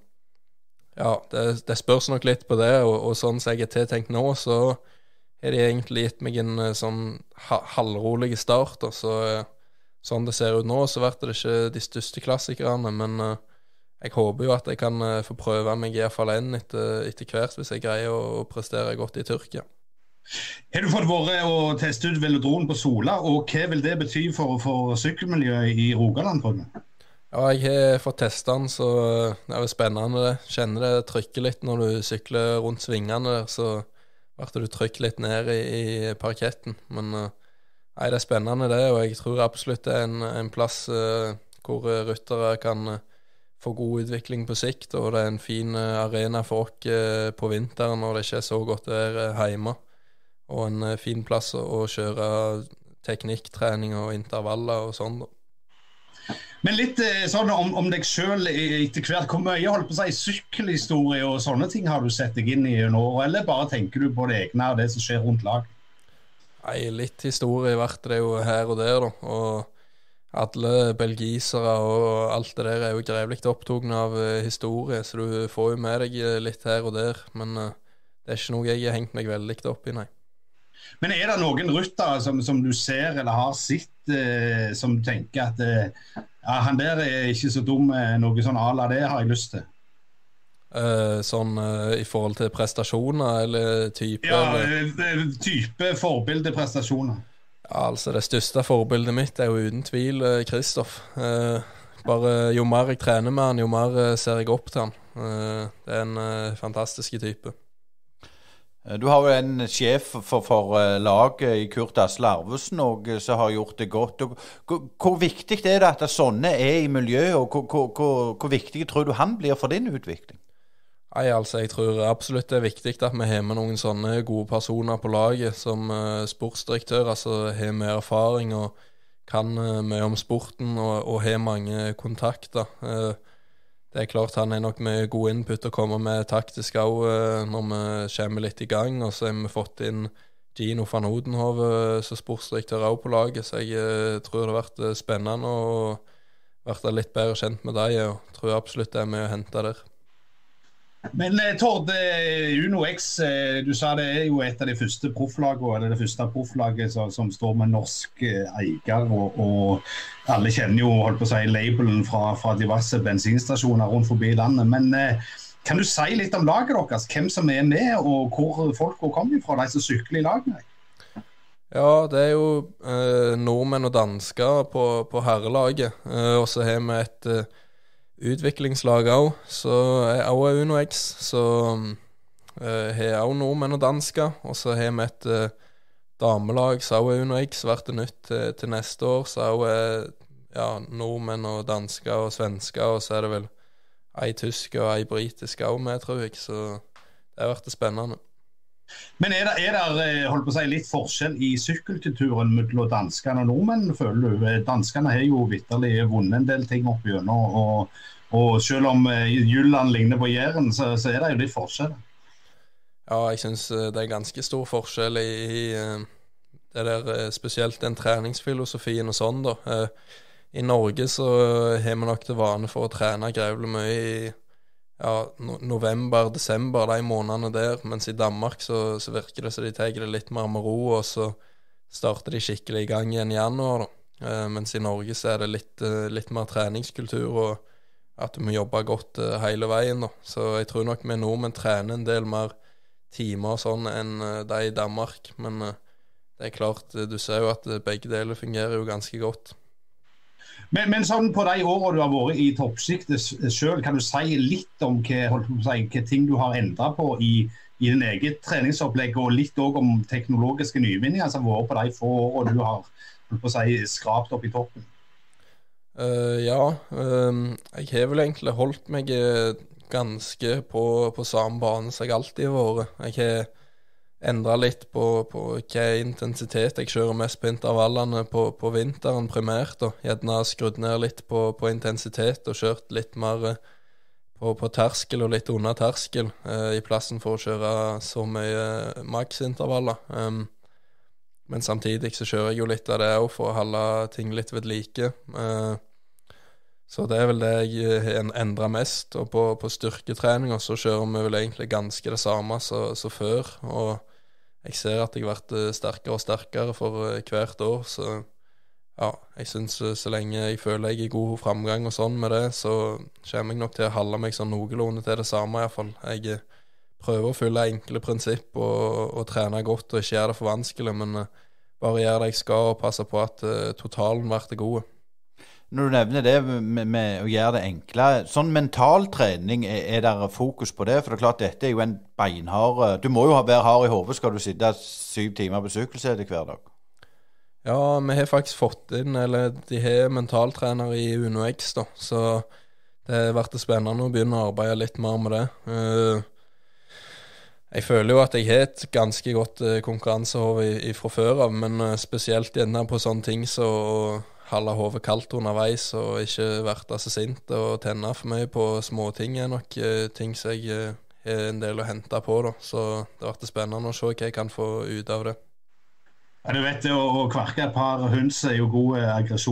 ja, det, det spørs nok litt på det, og, og sånn som jeg er tiltenkt nå, så har de egentlig gitt meg en sånn ha, halvrolig start, og så sånn det ser ut nå, så blir det ikke de største klassikerne, men uh, jeg håper jo at jeg kan uh, få prøve meg i hvert fall en etter, etter hvert, hvis jeg greier å, å prestere godt i Tyrkia. Har du fått vært og testet ut velodronen på Sola, og hva vil det bety for, for sykkelmiljøet i Rogaland, tror du? Ja, jeg har fått testet den, så det er jo spennende det. Kjenner det trykker litt når du sykler rundt svingene der, så blir du trykker litt ned i, i parketten, men uh, nei, det er spennende det, og jeg tror absolutt det er en, en plass uh, hvor ryttere kan uh, få god utvikling på sikt, og det er en fin uh, arena for oss uh, på vinteren når det ikke er så godt å være hjemme, og en uh, fin plass å, å kjøre teknikktrening og intervaller og sånn da. Men litt uh, sånn om, om deg selv etter hvert, hvor mye holdt på å si sykkelhistorie og sånne ting har du sett deg inn i nå, eller bare tenker du på det egne og det som skjer rundt lag? Nei, litt historie vært det jo her og der da, og alle belgisere og alt det der er jo grevlig opptagende av historie, så du får jo med deg litt her og der, men uh, det er ikke noe jeg har hengt meg veldig opp i, nei. Men er det noen rytter som, som du ser eller har sett eh, som tenker at eh, ja, han der er ikke så dum, noe sånn ala det har jeg lyst til? Uh, sånn uh, i forhold til prestasjoner eller type? Ja, eller? type forbildeprestasjoner. Ja, altså det største forbildet mitt er jo uten tvil Kristoff. Uh, bare jo mer jeg trener med han, jo mer uh, ser jeg opp til han. Uh, det er en uh, fantastisk type. Du har jo en sjef for, for laget i Kurt Asle Arvesen og som har gjort det godt. Og, hvor, hvor viktig er det at sånne er i miljøet, og hvor, hvor, hvor, hvor viktig tror du han blir for din utvikling? Nei, altså jeg tror absolutt det er viktig at vi har med noen sånne gode personer på laget som uh, sportsdirektør, altså har med erfaring og kan uh, mye om sporten og, og har mange kontakter. Uh, Det er klart han er nok med god input og kommer med taktisk også uh, når vi kommer litt i gang, og så har vi fått inn Gino van Odenhove uh, som sportsdirektør også på laget, så jeg uh, tror det har vært uh, spennende og vært litt bedre kjent med deg, og tror absolutt det er med å hente der. Men eh, Tord, eh, Uno X, eh, du sa det er jo et av de første profflagene, eller det første profflaget som, som står med norsk eh, eier, og, og alle kjenner jo, holdt på å si, labelen fra, fra diverse bensinstasjoner rundt forbi landet. Men eh, kan du si litt om laget deres, hvem som er med, og hvor folk kommer fra, de som sykler i laget? Ja, det er jo eh, nordmenn og dansker på, på herrelaget, eh, og så har vi et eh, utviklingslag også, så er også Uno X, så eh, har også nordmenn og dansker, og så har vi et eh, damelag, så er Uno X vært nytt til, til neste år, så er ja, nordmenn og dansker og svensker, og så er det vel ei tysk og ei britisk også med, tror jeg, så det har vært spennende. Men er det, er det holdt på å si, litt forskjell i sykkelkulturen mellom danskene og nordmenn, føler du? Danskene har jo vitterlig vunnet en del ting opp igjennom, og, og selv om Jylland ligner på Jæren, så, så er det jo litt forskjell. Ja, jeg synes det er ganske stor forskjell i, i det der, spesielt den treningsfilosofien og sånn da. I Norge så har vi nok til vane for å trene grevlig mye i ja, no- november, desember, de månedene der, mens i Danmark så, så virker det så de tar det litt mer med ro, og så starter de skikkelig i gang igjen i januar da. Eh, mens i Norge så er det litt, eh, litt mer treningskultur, og at du må jobbe godt eh, hele veien da. Så jeg tror nok vi nordmenn trener en del mer timer og sånn enn eh, de i Danmark, men eh, det er klart, eh, du ser jo at eh, begge deler fungerer jo ganske godt. Men, men sånn på de årene du har vært i toppsiktet selv, kan du si litt om hva, holdt på å si, hva ting du har endret på i, i din eget treningsopplegg, og litt også om teknologiske nyvinninger som har vært på de få årene du har, holdt på å si, skrapt opp i toppen? Uh, ja, um, jeg har vel egentlig holdt meg ganske på, på samme bane som jeg alltid har vært. Jeg har endret litt på, på hva intensitet jeg kjører mest på intervallene på, på vinteren primært, og gjerne skrudd ned litt på, på intensitet og kjørt litt mer på, på terskel og litt under terskel, eh, i plassen for å kjøre så mye maksintervaller. Um, men samtidig så kjører jeg jo litt av det også for å holde ting litt ved like. Uh, Så det er vel det jeg har endret mest, og på, på styrketreninger så kjører vi vel egentlig ganske det samme som før, og jeg ser at jeg har vært sterkere og sterkere for hvert år, så ja, jeg synes så lenge jeg føler jeg er i god framgang og sånn med det, så kommer jeg nok til å holde meg sånn noenlunde til det samme i hvert fall. Jeg prøver å følge enkle prinsipp og, og trene godt og ikke gjøre det for vanskelig, men bare gjøre det jeg skal og passe på at uh, totalen blir gode. Når du nevner det med, med å gjøre det enklere, sånn mental trening, er, er det fokus på det? For det er klart, dette er jo en beinhard... Du må jo være hard i hodet, skal du sitte syv timer på sykkelsete hver dag? Ja, vi har faktisk fått inn, eller de har mentaltrener i Uno X da, så det har vært spennende å begynne å arbeide litt mer med det. Uh, jeg føler jo at jeg har et ganske godt uh, konkurransehov fra før av, men uh, spesielt gjerne på sånne ting så... holde hodet kaldt underveis og ikke vært så sint og tenne for meg på små ting er nok uh, ting som jeg uh, har en del å hente på da. Så det har vært spennende å se hva jeg kan få ut av det. Ja, du vet, å kvarke et par hunds er jo god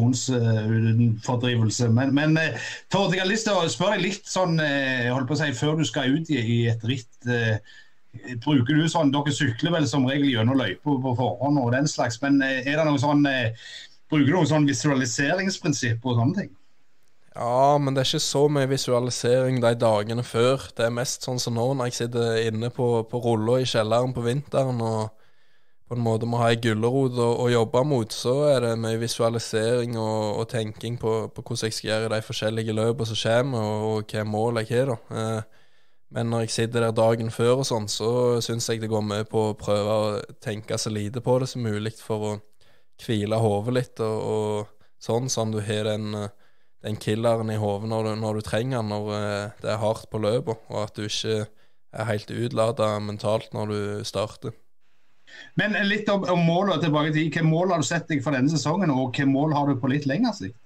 aggresjonsfordrivelse, men, men Tord, jeg har lyst til å spørre deg litt sånn, jeg holdt på å si, før du skal ut i, i et ritt, uh, bruker du sånn, dere sykler vel som regel gjennom løyper på forhånd og den slags, men uh, er det noe sånn uh, bruker du noen sånn visualiseringsprinsipp og sånne ting? Ja, men det er ikke så mye visualisering de dagene før. Det er mest sånn som nå, når jeg sitter inne på, på ruller i kjelleren på vinteren, og på en måte må ha en gullerod å, å jobbe mot, så er det mye visualisering og, og tenking på, på hvordan jeg skal gjøre de forskjellige løpene som kommer, og, og hva mål jeg har da. Eh, men når jeg sitter der dagen før og sånn, så synes jeg det går med på å prøve å tenke så lite på det som mulig for å hvile hodet litt, og, og sånn, sånn du har den, den killeren i hodet når, når du trenger den, når det er hardt på løpet, og at du ikke er helt utladet mentalt når du starter. Men litt om, om målet tilbake til, hva mål har du sett deg for denne sesongen, og hva mål har du på litt lengre sikt?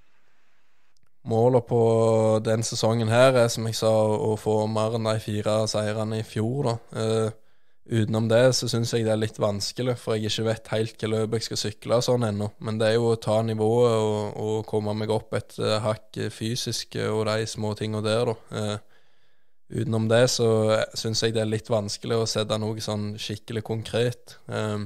Målet på den sesongen her er, som jeg sa, å få mer enn de fire seirene i fjor da. Eh, Utenom det så synes jeg det er litt vanskelig, for jeg ikke vet helt hva løp jeg skal sykle og sånn ennå. Men det er jo å ta nivået og, og komme meg opp et uh, hakk fysisk og de små tingene der da. Uh, utenom det så synes jeg det er litt vanskelig å sette noe sånn skikkelig konkret. Uh,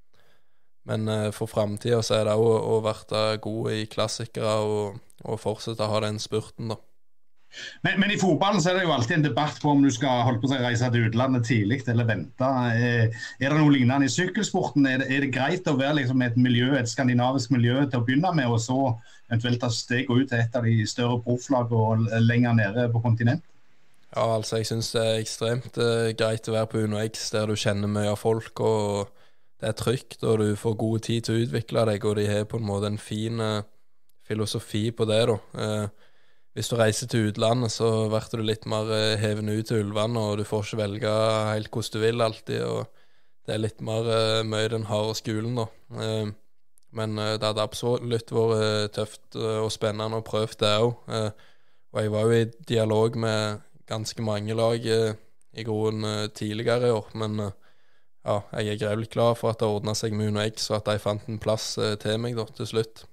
men uh, for fremtiden så er det også å være god i klassikere og, og fortsette å ha den spurten da. Men, men i fotballen så er det jo alltid en debatt på om du skal holde på å reise til utlandet tidlig eller vente. Er, er det noe lignende i sykkelsporten? Er det, er det greit å være liksom et miljø, et skandinavisk miljø til å begynne med, og så eventuelt ta steg ut til et av de større profflag og lenger nede på kontinent? Ja, altså jeg synes det er ekstremt uh, greit å være på Uno X, der du kjenner mye av folk, og det er trygt, og du får god tid til å utvikle deg, og de har på en måte en fin uh, filosofi på det da. Uh, Hvis du reiser til utlandet, så blir du litt mer uh, hevende ut til ulvene, og du får ikke velge helt hvordan du vil alltid, og det er litt mer uh, mye den harde skolen da. Uh, men uh, det hadde absolutt vært uh, tøft uh, og spennende å prøve det også. Uh, og jeg var jo i dialog med ganske mange lag uh, i grunnen uh, tidligere i år, men uh, ja, jeg er grevlig glad for at det ordnet seg med Uno X, og at de fant en plass uh, til meg da, til slutt.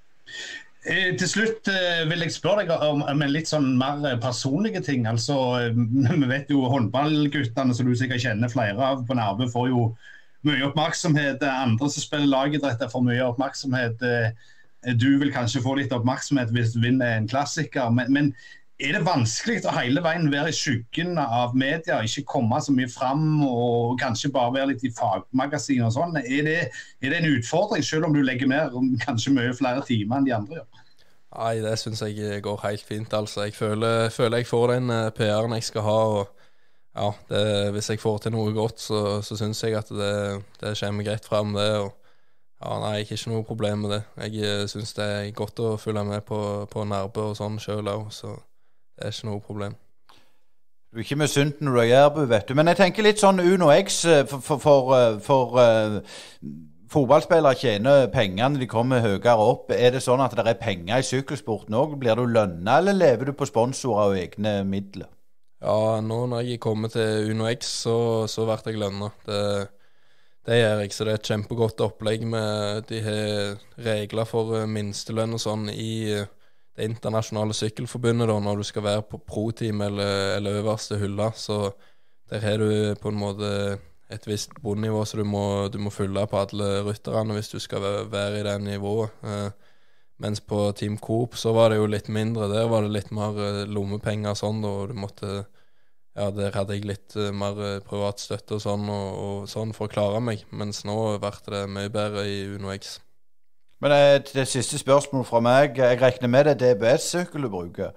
Eh, til slutt eh, vil jeg spørre deg om, om en litt sånn mer personlige ting. Altså, eh, vi vet jo håndballguttene som du sikkert kjenner flere av på Nærbø får jo mye oppmerksomhet. Andre som spiller lagidrett får mye oppmerksomhet. Eh, du vil kanskje få litt oppmerksomhet hvis du vinner en klassiker. Men, men er det vanskelig å hele veien være i skyggen av media, ikke komme så mye frem og kanskje bare være litt i fagmagasin og sånn? Er det, er det en utfordring, selv om du legger mer, kanskje mye flere timer enn de andre gjør? Nei, det synes jeg går helt fint, altså. Jeg føler, føler jeg får den P R-en jeg skal ha, og ja, det, hvis jeg får til noe godt, så, så synes jeg at det, det kommer greit frem det, og ja, nei, jeg har ikke noe problem med det. Jeg synes det er godt å følge med på, på Nærbø og sånn selv også, så det er ikke noe problem. Du er ikke med sunt når du er Jærbu, vet du. Men jeg tenker litt sånn Uno X for, for, for, for uh, fotballspillere tjener penger når de kommer høyere opp. Er det sånn at det er penger i sykkelsporten også? Blir du lønnet, eller lever du på sponsorer og egne midler? Ja, nå når jeg kommer til Uno X, så, så blir jeg lønnet. Det, det gjør jeg, så det er et kjempegodt opplegg med de har regler for minstelønn og sånn i det internasjonale sykkelforbundet da, når du skal være på pro-team eller, eller øverste hylla, så der har du på en måte et visst bondnivå, så du må, du må fylle på alle rytterne hvis du skal være, være i det nivået. Eh, mens på Team Coop så var det jo litt mindre, der var det litt mer eh, lommepenger og sånn, og du måtte, ja, der hadde jeg litt eh, mer eh, privat støtte og sånn, og, og sånn for å klare meg, mens nå ble det mye bedre i Uno X. Men det, det siste spørsmålet fra meg, jeg regner med det D B S-sykkel du bruker.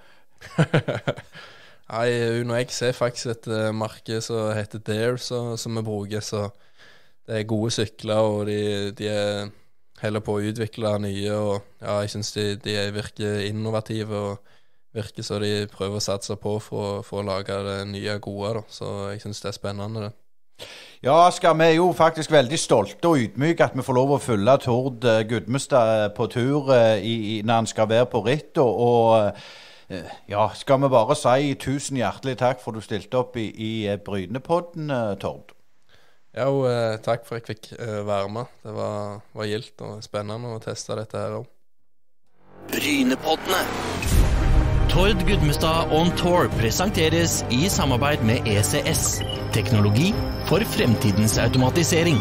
Nei, Uno X er faktisk et uh, marked som heter Dare, så, som vi bruker, så det er gode sykler, og de, de er heller på å utvikle nye, og ja, jeg synes de, de virker innovative, og virker så de prøver å satse på for, for å lage det nye gode, da. Så jeg synes det er spennende det. Ja, Asker, vi er jo faktisk veldig stolte og ydmyke at vi får lov å følge Tord Gudmestad på tur i, i, når han skal være på ritt, og, og ja, skal vi bare si tusen hjertelig takk for at du stilte opp i, i Brynepodden, Tord. Ja, og eh, takk for at jeg fikk eh, være med. Det var, var gildt og spennende å teste dette her også. Brynepoddene. Tord Gudmestad On Tour presenteres i samarbeid med E C S. Teknologi for fremtidens automatisering.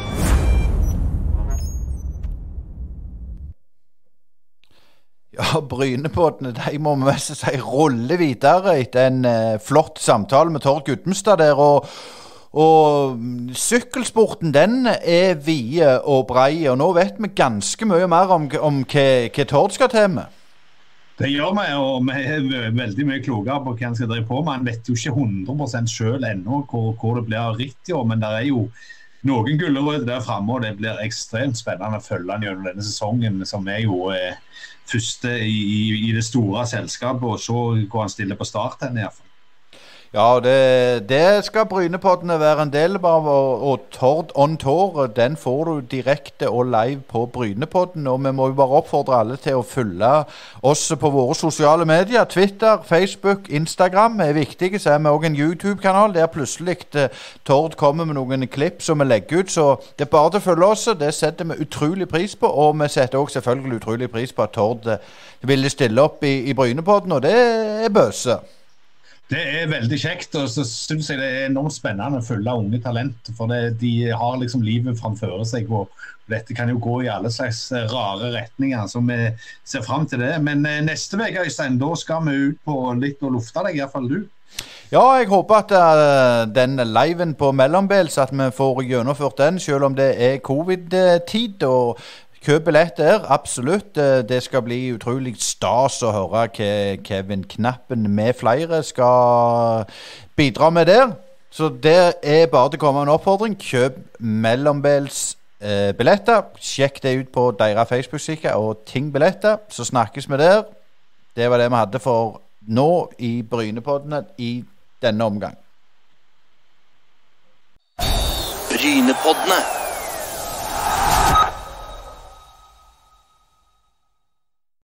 Ja, Brynepoddene, de må vi mest si rulle videre etter en eh, flott samtale med Tord Gudmestad der, og Og sykkelsporten, den er vide og brei, og nå vet vi ganske mye mer om, om hva, hva Tord skal til med. Det gjør vi, og vi er veldig mye klokere på hva han skal drive på med. Han vet jo ikke hundre prosent selv ennå hvor, hvor det blir ritt i år, men det er jo noen gullerød der fremme, og det blir ekstremt spennende å følge han gjennom denne sesongen, som er jo eh, første i, i, i det store selskapet, og så går han stille på start henne i hvert fall. Ja, det, det skal Brynepoddene være en del av, og, og Tord On Tour, den får du direkte og live på Brynepodden, og vi må jo bare oppfordre alle til å følge oss på våre sosiale medier, Twitter, Facebook, Instagram er viktige, så er vi også en YouTube-kanal, der plutselig eh, Tord kommer med noen klipp som vi legger ut, så det er bare til å følge oss, det setter vi utrolig pris på, og vi setter også selvfølgelig utrolig pris på at Tord eh, ville stille opp i, i Brynepodden, og det er bøse. Det er veldig kjekt, og så synes jeg det er enormt spennende å følge unge talent, for det, de har liksom livet framføre seg, og dette kan jo gå i alle slags rare retninger, så vi ser frem til det. Men neste vek, Øystein, da skal vi ut på litt og lufte deg, i hvert fall du. Ja, jeg håper at uh, den liven på Mellombels, at vi får gjennomført den, selv om det er covid-tid, og kjøp billett der, absolutt. Det skal bli utrolig stas å høre hva Kevin Knappen med flere skal bidra med der. Så det er bare til å komme en oppfordring. Kjøp Mellombels eh, billetter. Sjekk det ut på deres Facebook-sikker og Ting billetter. Så snakkes vi der. Det var det vi hadde for nå i Brynepoddene i denne omgang. Brynepoddene.